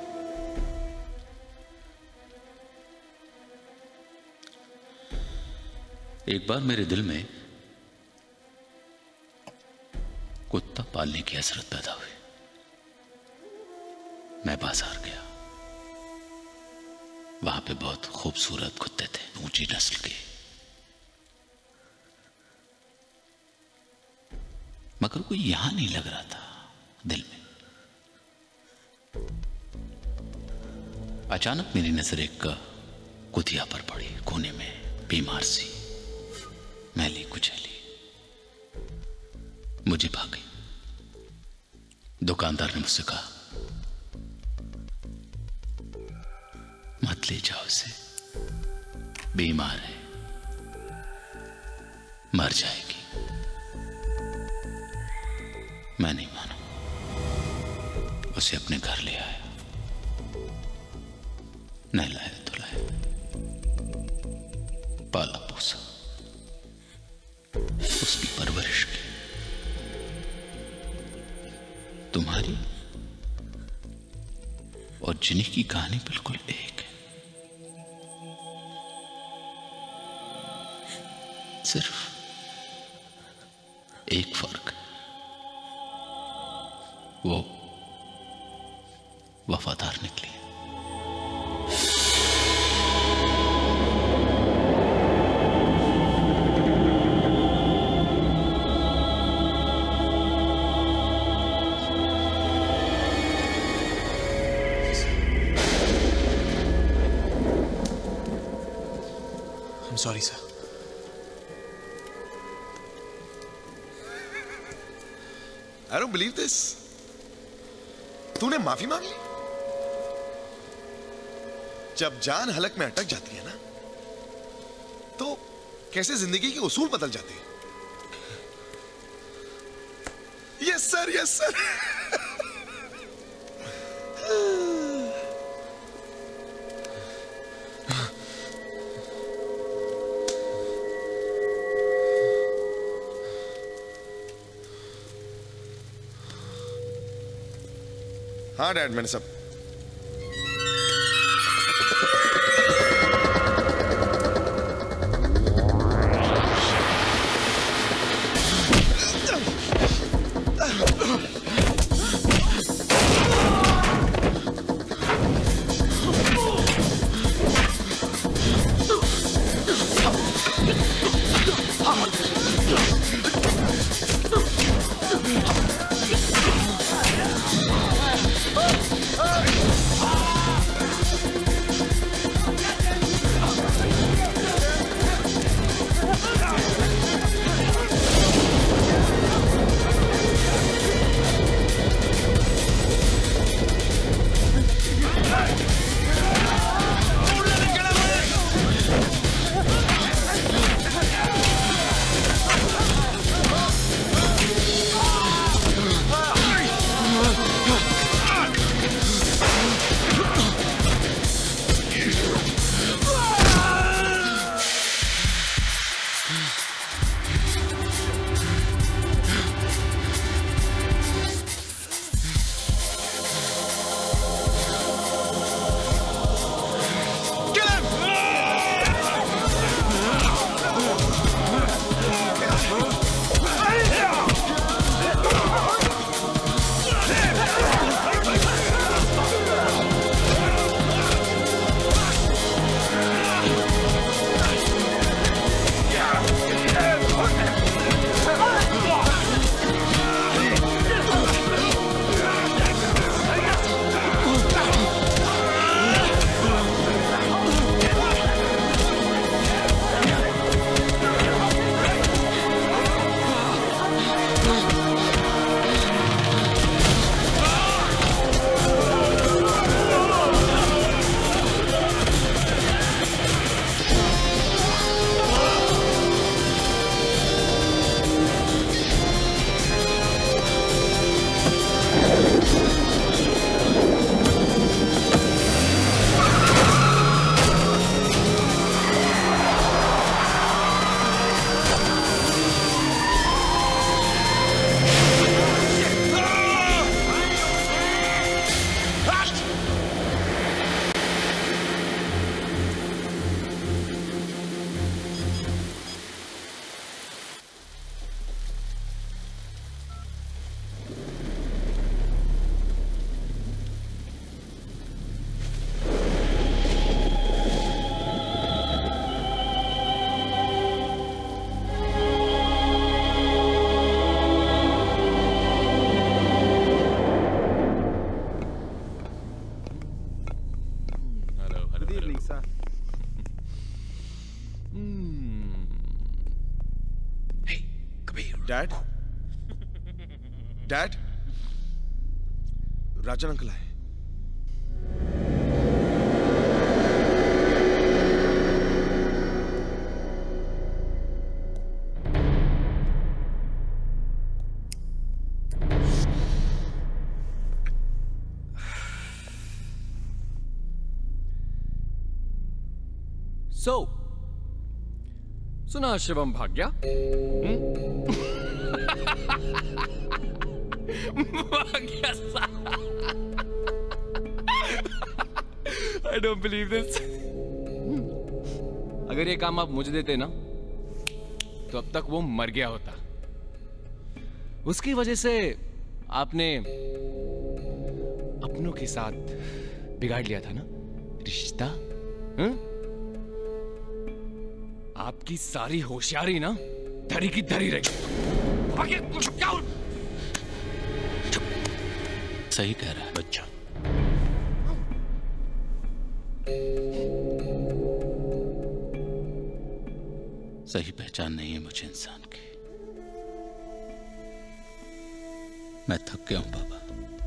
S7: एक बार मेरे दिल में कुत्ता पालने की हसरत पैदा हुई। मैं बाजार गया। वहां पे बहुत खूबसूरत कुत्ते थे, ऊंची नस्ल के, मगर कोई यहां नहीं लग रहा था दिल में। अचानक मेरी नजर एक कुतिया पर पड़ी, कोने में बीमार सी, मैली कुचैली। मुझे भा गई। दुकानदार ने मुझसे कहा, मत ले जाओ उसे, बीमार है, मर जाएगी। मैं नहीं माना, उसे अपने घर ले आया, नहलाया धुलाया, पाला पोसा, उसकी परवरिश की। तुम्हारी और जिनी की कहानी बिल्कुल एक है। सिर्फ एक फर्क, वो वफादार निकली।
S2: I'm sorry, sir.
S1: I don't believe this. तूने माफी मांग ली? जब जान हलक में अटक जाती है ना, तो कैसे जिंदगी के उसूल बदल जाते हैं। Yes sir, yes sir. हाँ डैड, मैंने सब डैड, डैड, राजन अंकल आए।
S5: सो सुना शिवम भाग गया? भाग गया I don't believe this. अगर ये काम आप मुझे देते ना, तो अब तक वो मर गया होता। उसकी वजह से आपने अपनों के साथ बिगाड़ लिया था ना रिश्ता। हुँ? आपकी सारी होशियारी ना धरी की धरी रही। आगे क्या?
S7: सही कह रहा है बच्चा। सही पहचान नहीं है मुझे इंसान की। मैं थक गया हूं बाबा।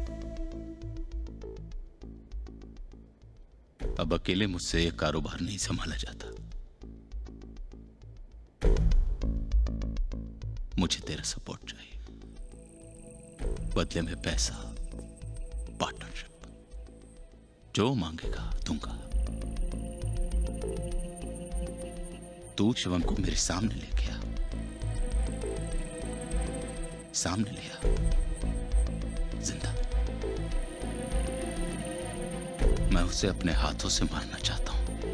S7: अब अकेले मुझसे ये कारोबार नहीं संभाला जाता। मुझे तेरा सपोर्ट चाहिए, बदले में पैसा, पार्टनरशिप, जो मांगेगा दूंगा। तू शिवम को मेरे सामने लेके आ, सामने ले आ, जिंदा। मैं उसे अपने हाथों से मारना चाहता हूं।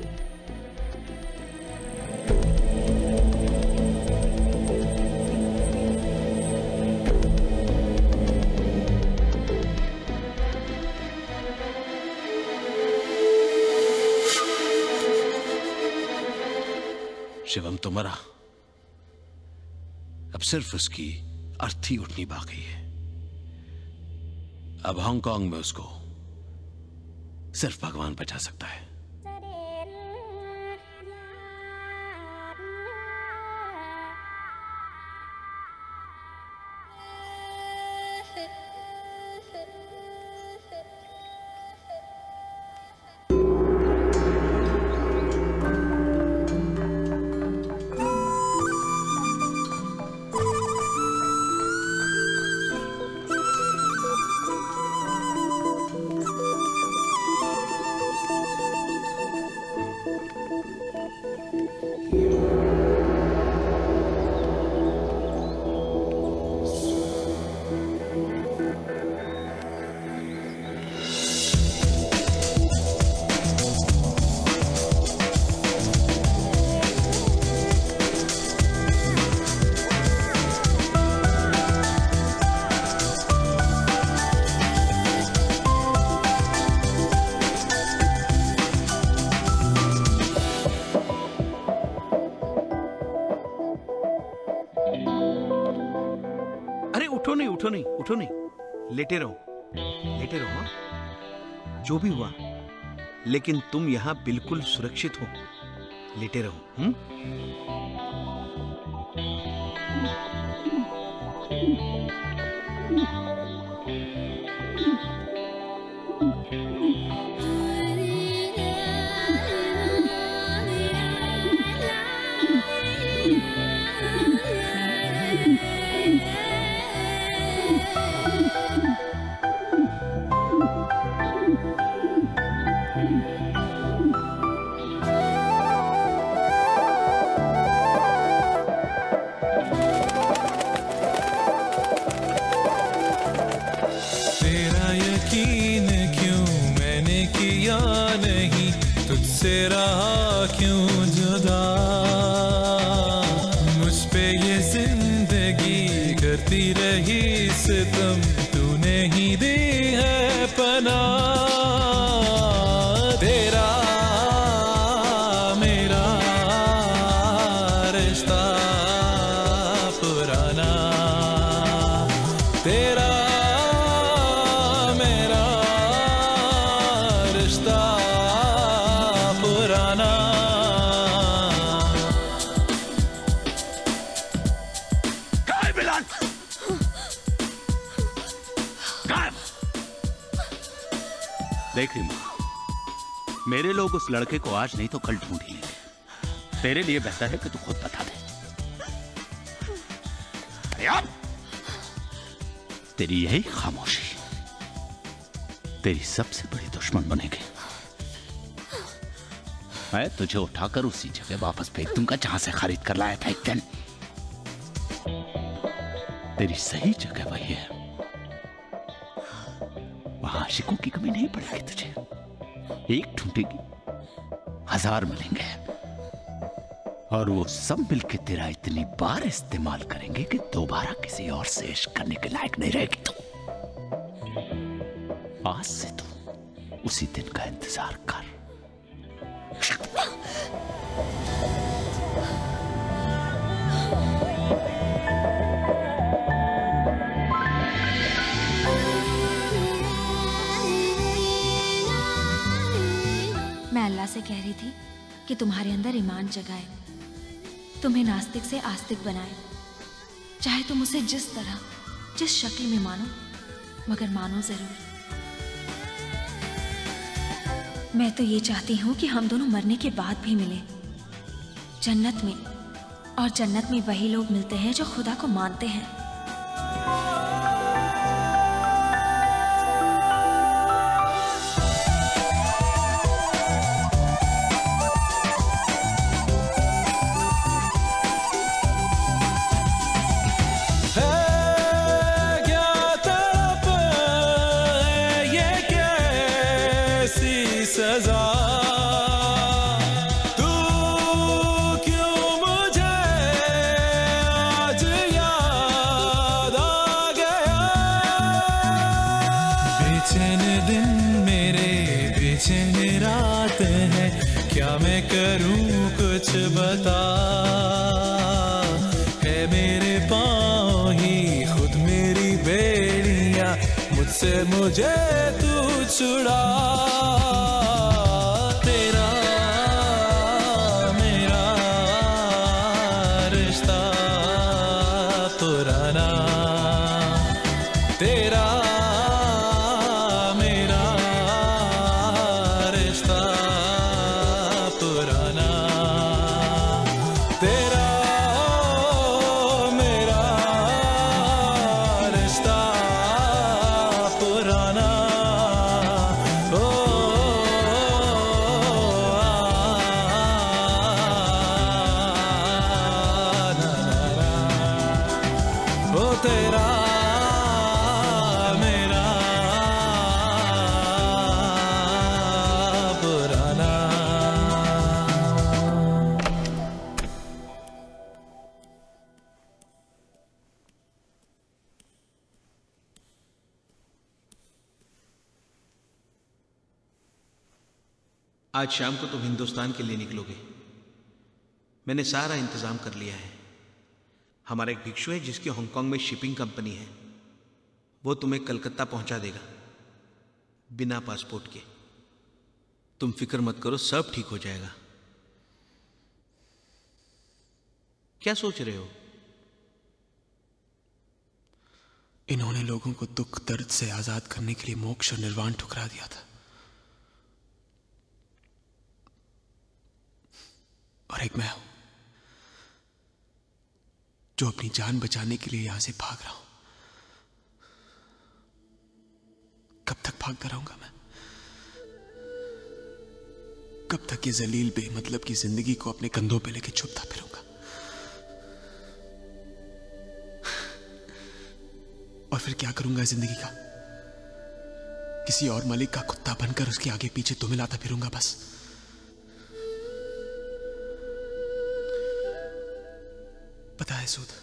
S10: शिवम तो मरा, अब सिर्फ उसकी अर्थी उठनी बाकी है। अब हांगकांग में उसको सिर्फ भगवान बचा सकता है।
S14: उठो नहीं, उठो नहीं, लेटे रहो, लेटे रहो। हाँ? जो भी हुआ, लेकिन तुम यहाँ बिल्कुल सुरक्षित हो। लेटे रहो। हम्म?
S19: तुझसे रहा क्यों जुदा, मुझ पे ये जिंदगी करती रही सितम, तूने ही दी है पनाह। तेरा मेरा रिश्ता पुराना, तेरा मेरा रिश्ता पुराना।
S17: कहाँ है बिलाल? कहाँ?
S7: देख रही माँ, मेरे लोग उस लड़के को आज नहीं तो कल ढूंढ ही लेंगे। तेरे लिए बेहतर है कि तू खुद बता दे। अरे अब तेरी यही खामोशी तेरी सबसे बड़ी दुश्मन बनेगी। मैं तुझे उठाकर उसी जगह वापस फेंक दूंगा जहां से खरीद कर लाया था एक दिन। तेरी सही जगह वही है, वहां आशिकों की कमी नहीं पड़ेगी तुझे। एक ढूंढेगी, हजार मिलेंगे, और वो सब मिलके तेरा इतनी बार इस्तेमाल करेंगे कि दोबारा किसी और से इश्क करने के लायक नहीं रहेगी तू। आज से तू उसी दिन का इंतजार कर।
S9: मैं अल्लाह से कह रही थी कि तुम्हारे अंदर ईमान जगाए, तुम्हें नास्तिक से आस्तिक बनाए। चाहे तुम उसे जिस तरह जिस शक्ल में मानो, मगर मानो जरूर। मैं तो ये चाहती हूँ कि हम दोनों मरने के बाद भी मिले जन्नत में, और जन्नत में वही लोग मिलते हैं जो खुदा को मानते हैं।
S19: बता है मेरे पाँव ही खुद मेरी बेड़ियाँ, मुझसे मुझे तू छुड़ा। तेरा मेरा रिश्ता पुराना, तेरा मेरा रिश्ता पुराना, तेरा मेरा रिश्ता पुराना। ओ, ओ तेरा मेरा पुराना।
S14: आज शाम को तुम हिंदुस्तान के लिए निकलोगे। मैंने सारा इंतजाम कर लिया है। हमारा एक भिक्षु है जिसकी हांगकांग में शिपिंग कंपनी है, वो तुम्हें कलकत्ता पहुंचा देगा बिना पासपोर्ट के। तुम फिक्र मत करो, सब ठीक हो जाएगा। क्या सोच रहे हो?
S18: इन्होंने लोगों को दुख दर्द से आजाद करने के लिए मोक्ष और निर्वाण ठुकरा दिया था, और एक मैं हूं जो अपनी जान बचाने के लिए यहां से भाग रहा हूं। कब तक भागता रहूंगा मैं? कब तक ये जलील बेमतलब की जिंदगी को अपने कंधों पे लेके छुपता फिरूंगा? और फिर क्या करूंगा जिंदगी का? किसी और मलिक का कुत्ता बनकर उसके आगे पीछे तुम्हें लाता फिरूंगा बस। पता है सूद,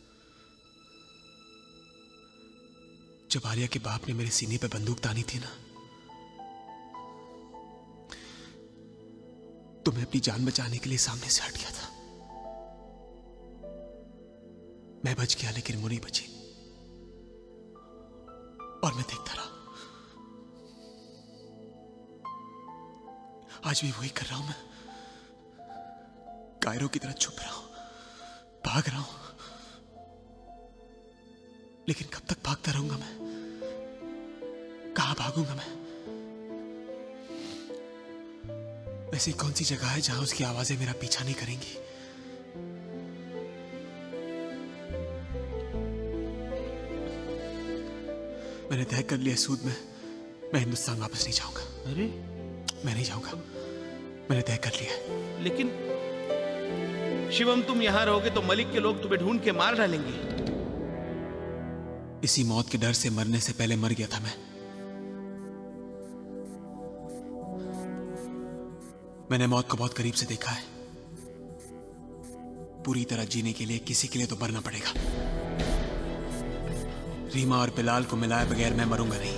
S18: जब आलिया के बाप ने मेरे सीने पे बंदूक तानी थी ना, तो मैं अपनी जान बचाने के लिए सामने से हट गया था। मैं बच गया लेकिन वो नहीं बची, और मैं देखता रहा। आज भी वही कर रहा हूं मैं, कायरों की तरह छुप रहा हूं, भाग रहा हूं। लेकिन कब तक भागता रहूंगा मैं? कहां भागूंगा मैं? ऐसी कौन सी जगह है जहां उसकी आवाजें मेरा पीछा नहीं करेंगी? मैंने तय कर लिया सूद में, मैं हिंदुस्तान वापस नहीं जाऊंगा।
S14: अरे
S18: मैं नहीं जाऊंगा, मैंने तय कर लिया।
S14: लेकिन शिवम, तुम यहां रहोगे तो मलिक के लोग तुम्हें ढूंढ के मार डालेंगे।
S18: इसी मौत के डर से मरने से पहले मर गया था मैं। मैंने मौत को बहुत करीब से देखा है। पूरी तरह जीने के लिए किसी के लिए तो मरना पड़ेगा। रीमा और बिलाल को मिलाए बगैर मैं मरूंगा नहीं।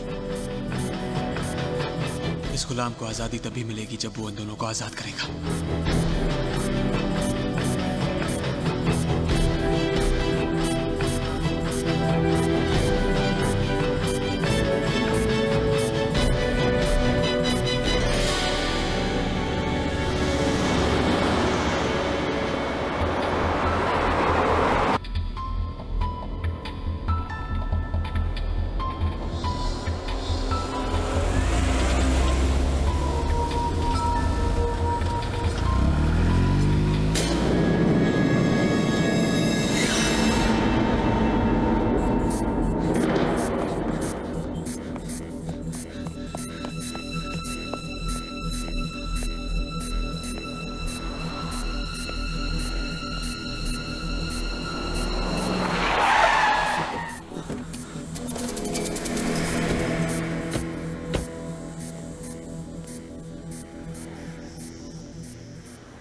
S18: इस गुलाम को आजादी तभी मिलेगी जब वो उन दोनों को आजाद करेगा।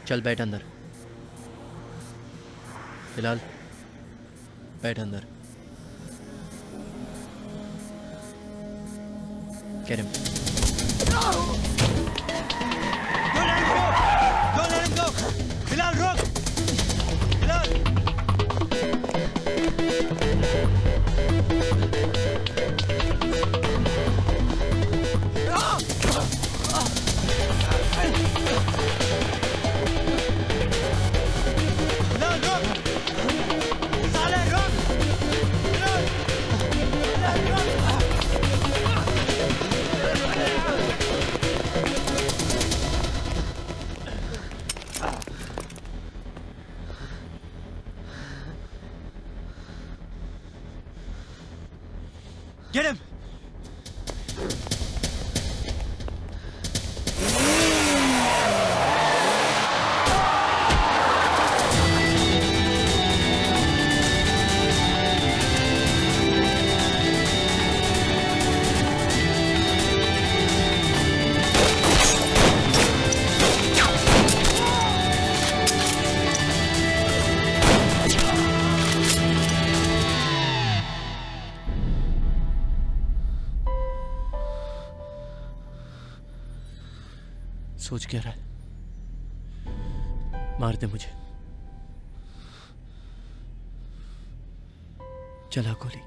S4: चल बैठ अंदर। फिलहाल बैठ अंदर। कैरम
S13: फिलहाल रोक। फिलहाल Get him!
S4: सोच क्या रहा है? मार दे मुझे। चला गोली।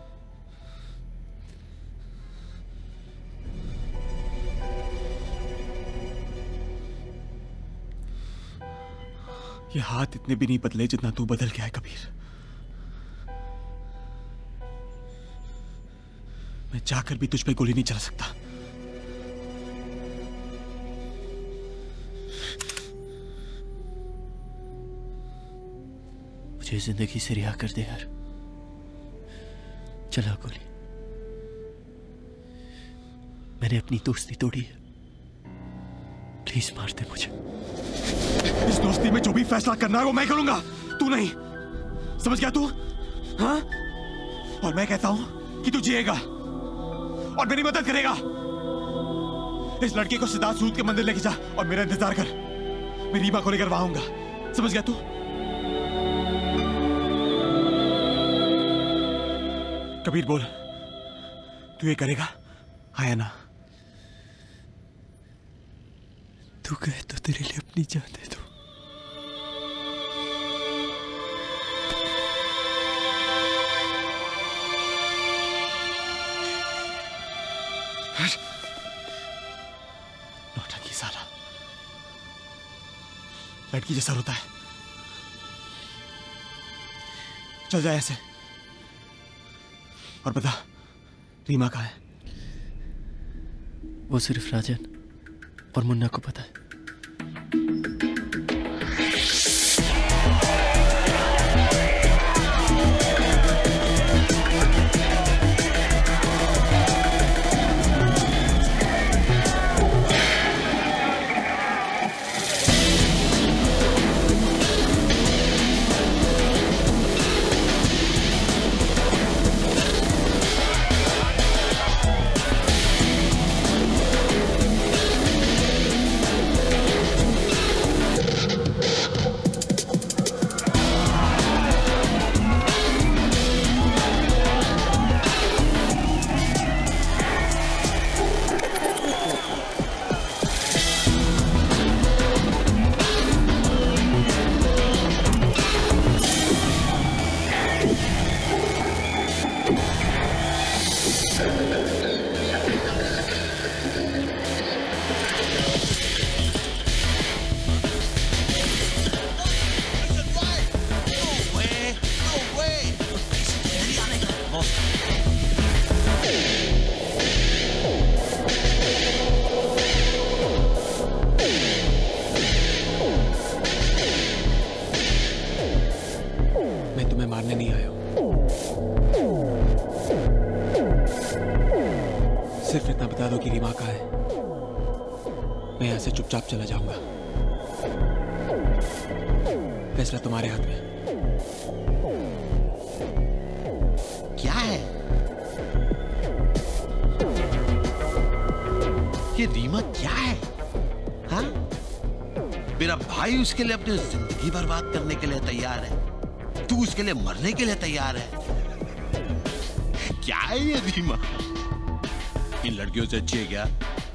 S8: ये हाथ इतने भी नहीं बदले जितना तू बदल गया है कबीर। मैं जाकर भी तुझ पे गोली नहीं चला सकता।
S4: मुझे जिंदगी से रिहा कर दे यार। चला गोली। मैंने अपनी दोस्ती तोड़ी है, प्लीज मार दे मुझे।
S8: इस दोस्ती में जो भी फैसला करना है वो मैं करूंगा, तू नहीं। समझ गया तू? हाँ? और मैं कहता हूं कि तू जिएगा और मेरी मदद करेगा। इस लड़के को सिद्धार्थ सूद के मंदिर लेके जा और मेरा इंतजार कर। मैं रीमा को लेकर वहां आऊंगा। समझ गया तू? कबीर बोल, तू ये करेगा हाँ या ना?
S18: तू कहे तो तेरे लिए अपनी जान दे दूं।
S8: नौटंकी साला, लड़की जैसा रोता है। चल जाए ऐसे और बता रीमा कहाँ है?
S4: वो सिर्फ राजन और मुन्ना को पता है।
S8: चुपचाप चला जाऊंगा। फैसला तुम्हारे हाथ में।
S10: क्या है ये? रीमा क्या है? हाँ? मेरा भाई उसके लिए अपनी जिंदगी बर्बाद करने के लिए तैयार है, तू उसके लिए मरने के लिए तैयार है। क्या है ये रीमा? इन लड़कियों से अच्छी है क्या?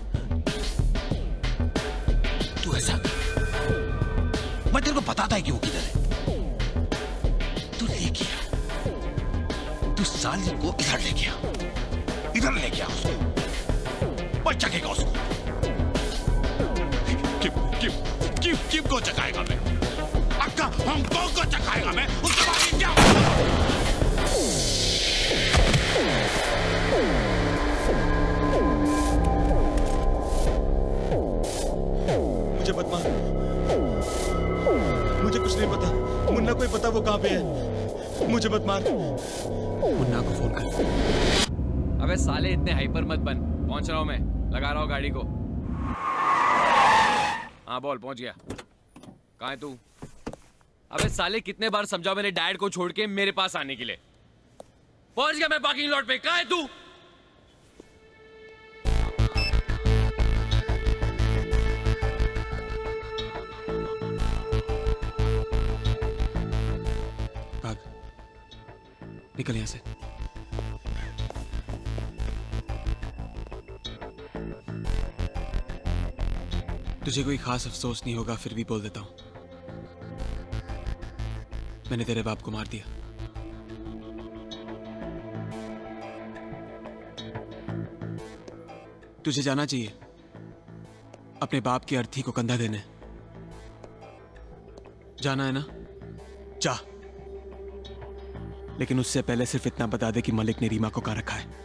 S10: तू ऐसा, मैं तेरे को बताता है कि वो किधर है। तू ले गया, तू साली को इधर ले गया, इधर ले गया उसको, बच्चा के उसको। किम किम किम किम को चकाएगा मैं, अक्का हांगकांग को चकाएगा मैं, उसके बाद इंडिया।
S8: मुझे मत मार, मुझे कुछ नहीं पता। मुन्ना कोई पता वो कहाँ पे है? मुझे मत मार। मुन्ना को फोन कर।
S5: अबे साले इतने हाइपर मत बन। पहुंच रहा हूं मैं, लगा रहा हूं गाड़ी को। हाँ बोल, पहुंच गया। कहाँ है तू? अबे साले कितने बार समझाओ मेरे डैड को छोड़ के मेरे पास आने के लिए। पहुंच गया मैं पार्किंग लॉट पे। कहाँ है तू?
S8: भाग, निकल यहां से। तुझे कोई खास अफसोस नहीं होगा, फिर भी बोल देता हूं, मैंने तेरे बाप को मार दिया। तुझे जाना चाहिए अपने बाप की अर्थी को कंधा देने। जाना है ना? जा, लेकिन उससे पहले सिर्फ इतना बता दे कि मलिक ने रीमा को कहां रखा है।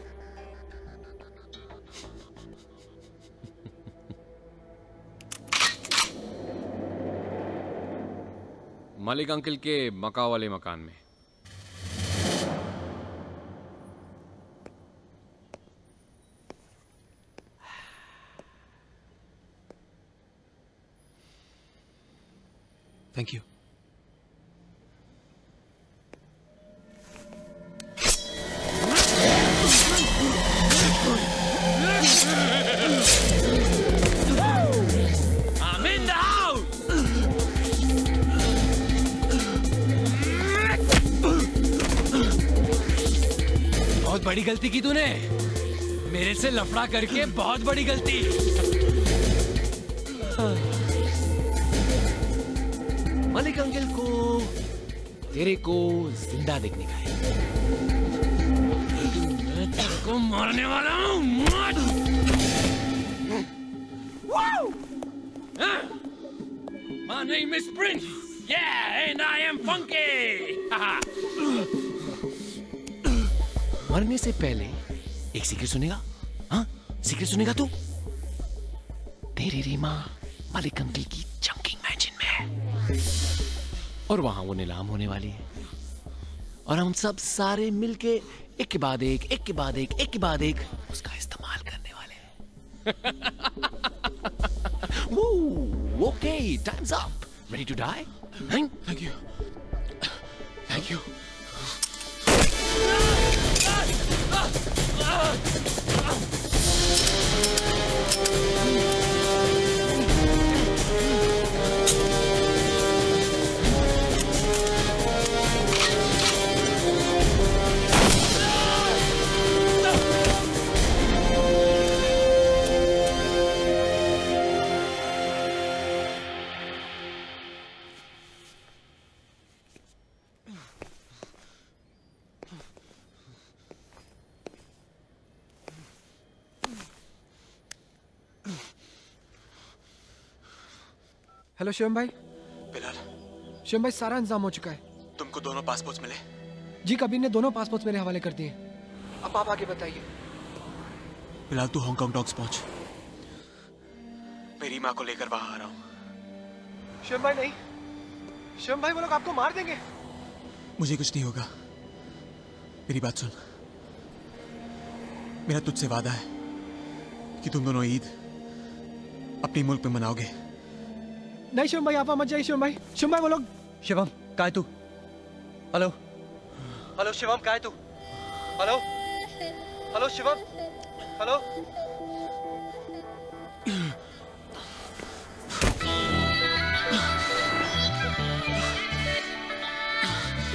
S5: मलिक अंकल के मकाऊ वाले मकान में।
S8: Thank you.
S5: I'm in the house. बहुत बड़ी गलती की तूने, मेरे से लफड़ा करके बहुत बड़ी गलती। मलिक अंकल को तेरे को जिंदा देखने का है। मैं तेरे को मारने वाला हूँ। My name is Prince. Yeah, and I am funky. मरने से पहले एक सीक्रेट सुनेगा? हाँ, सीक्रेट सुनेगा तू? तेरी रीमा मलिक अंकल की जंकिंग मैचिन में है, और वहां वो नीलाम होने वाली है, और हम सब सारे मिलके एक के बाद एक, एक के बाद एक, एक के बाद एक उसका इस्तेमाल करने वाले हैं। Okay, time's up. Ready to die?
S8: Thank you, thank you.
S18: Hello Shivam भाई।
S8: बिलाल।
S18: शिवम भाई, सारा इंतजाम हो चुका है।
S8: तुमको दोनों पासपोर्ट्स मिले?
S18: जी, कबीर ने दोनों पासपोर्ट्स मेरे हवाले कर दिए। अब आप आगे बताइए।
S8: बिलाल, तू हांगकांग डॉक्स पहुंच, मेरी माँ को लेकर वहां आ रहा हूं।
S18: शिवम भाई नहीं, शिवम भाई वो लोग आपको मार देंगे।
S8: मुझे कुछ नहीं होगा, मेरी बात सुन। मेरा तुझसे वादा है कि तुम दोनों ईद अपने मुल्क में मनाओगे।
S18: नहीं शिवम भाई, आप मत जाइए। शिवम भाई, शिवम भाई वो लोग।
S4: शिवम, कहाँ है तू? हेलो हेलो शिवम, कहाँ है तू? Hello hello Shivam, hello.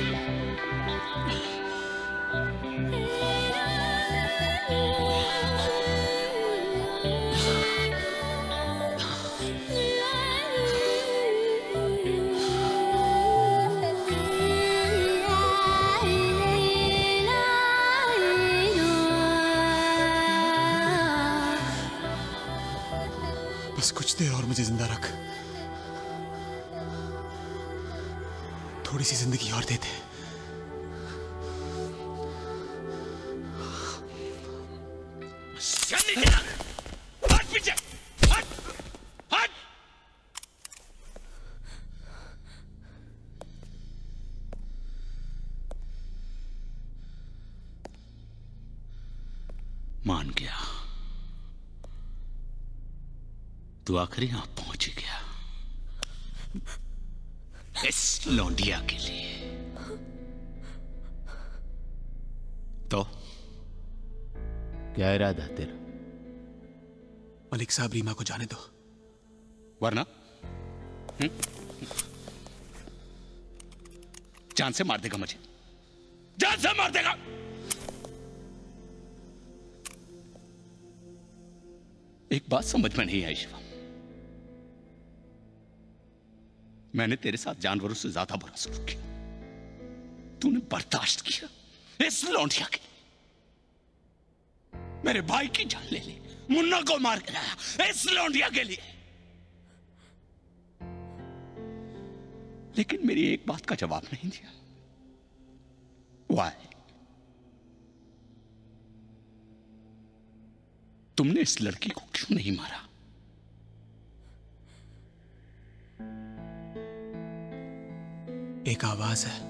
S8: बस कुछ देर और मुझे जिंदा रख, थोड़ी सी जिंदगी और दे दे।
S17: हट पीछे, हट, हट।
S7: मान गया, तू आखिरी यहाँ पहुंच ही गया। इस लौंडिया के लिए तो क्या इरादा तेरा?
S8: मलिक साहब, रीमा को जाने दो,
S7: वरना हुँ? जान से मार देगा मुझे, जान से मार देगा। एक बात समझ में नहीं आई शिवम, मैंने तेरे साथ जानवरों से ज्यादा बुरा सलूक किया, तूने बर्दाश्त किया इस लौंडिया के लिए। मेरे भाई की जान ले ली, मुन्ना को मार के लाया इस लौंडिया के लिए। लेकिन मेरी एक बात का जवाब नहीं दिया। वाई? तुमने इस लड़की को क्यों नहीं मारा?
S8: एक आवाज है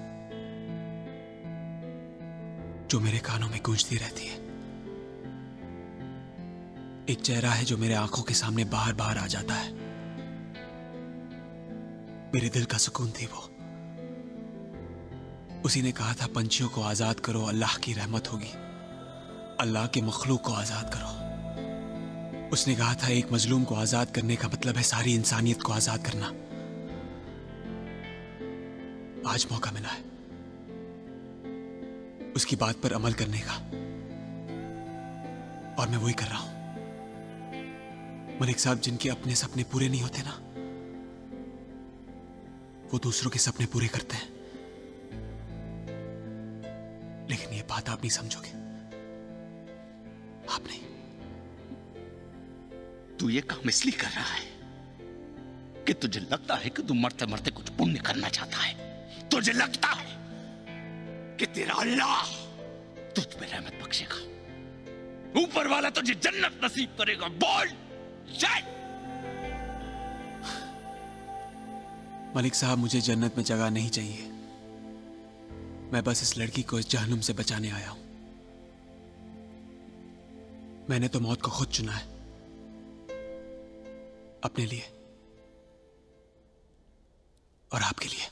S8: जो मेरे कानों में गूंजती रहती है, एक चेहरा है जो मेरे आंखों के सामने बाहर बाहर आ जाता है। मेरे दिल का सुकून थी वो। उसी ने कहा था पंछियों को आजाद करो, अल्लाह की रहमत होगी, अल्लाह के मखलूक को आजाद करो। उसने कहा था एक मजलूम को आजाद करने का मतलब है सारी इंसानियत को आजाद करना। आज मौका मिला है उसकी बात पर अमल करने का, और मैं वही कर रहा हूं। मलिक साहब, जिनके अपने सपने पूरे नहीं होते ना, वो दूसरों के सपने पूरे करते हैं। लेकिन ये बात आप नहीं समझोगे, आप नहीं।
S7: तू ये काम इसलिए कर रहा है कि तुझे लगता है कि तू मरते मरते कुछ पुण्य करना चाहता है। तुझे लगता है कि तेरा अल्लाह तुझ पे रहमत बख्शेगा, ऊपर वाला तुझे जन्नत नसीब करेगा। बोल जय।
S8: मलिक साहब, मुझे जन्नत में जगह नहीं चाहिए। मैं बस इस लड़की को इस जहन्नुम से बचाने आया हूं। मैंने तो मौत को खुद चुना है, अपने लिए और आपके लिए।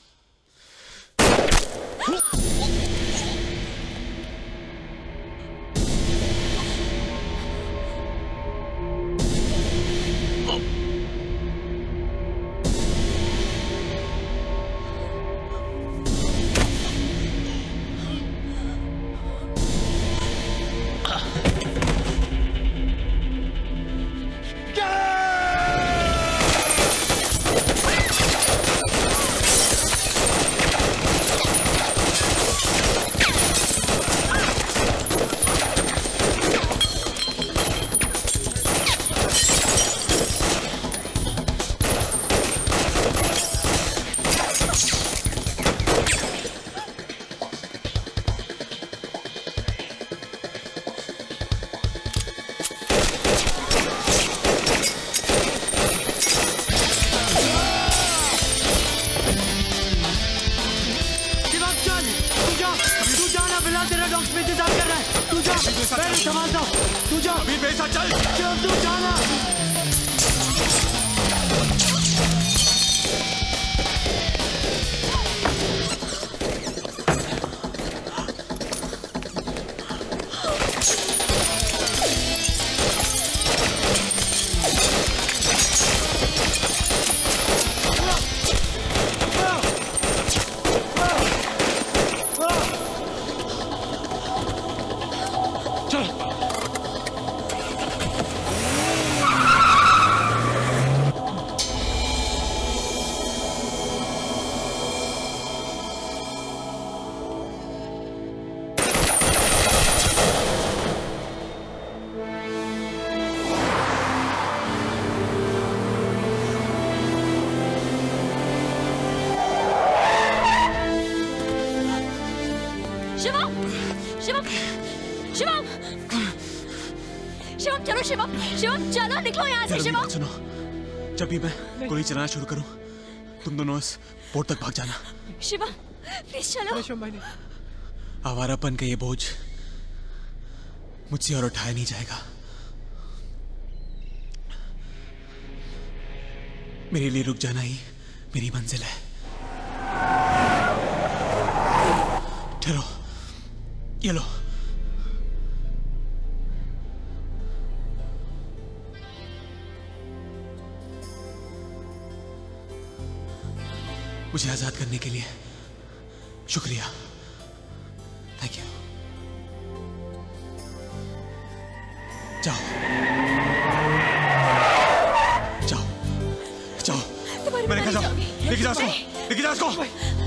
S9: शिवम, शिवम, शिवम, शिवम चलो शिवम, शिवम चलो निकलो यहाँ से शिवम।
S8: सुनो, जब भी मैं गोली चलाना शुरू करूं, तुम दोनों इस पोर्ट तक भाग जाना।
S9: शिवम प्लीज चलो।
S8: आवारापन का ये बोझ मुझसे और उठाया नहीं जाएगा। मेरे लिए रुक जाना ही मेरी मंजिल है। ठहरो, ये लो। मुझे आजाद करने के लिए शुक्रिया। Thank you. जाओ जाओ जाओ, मेरे घर जाओ। लेके जाओ उसको, लेके जाओ उसको।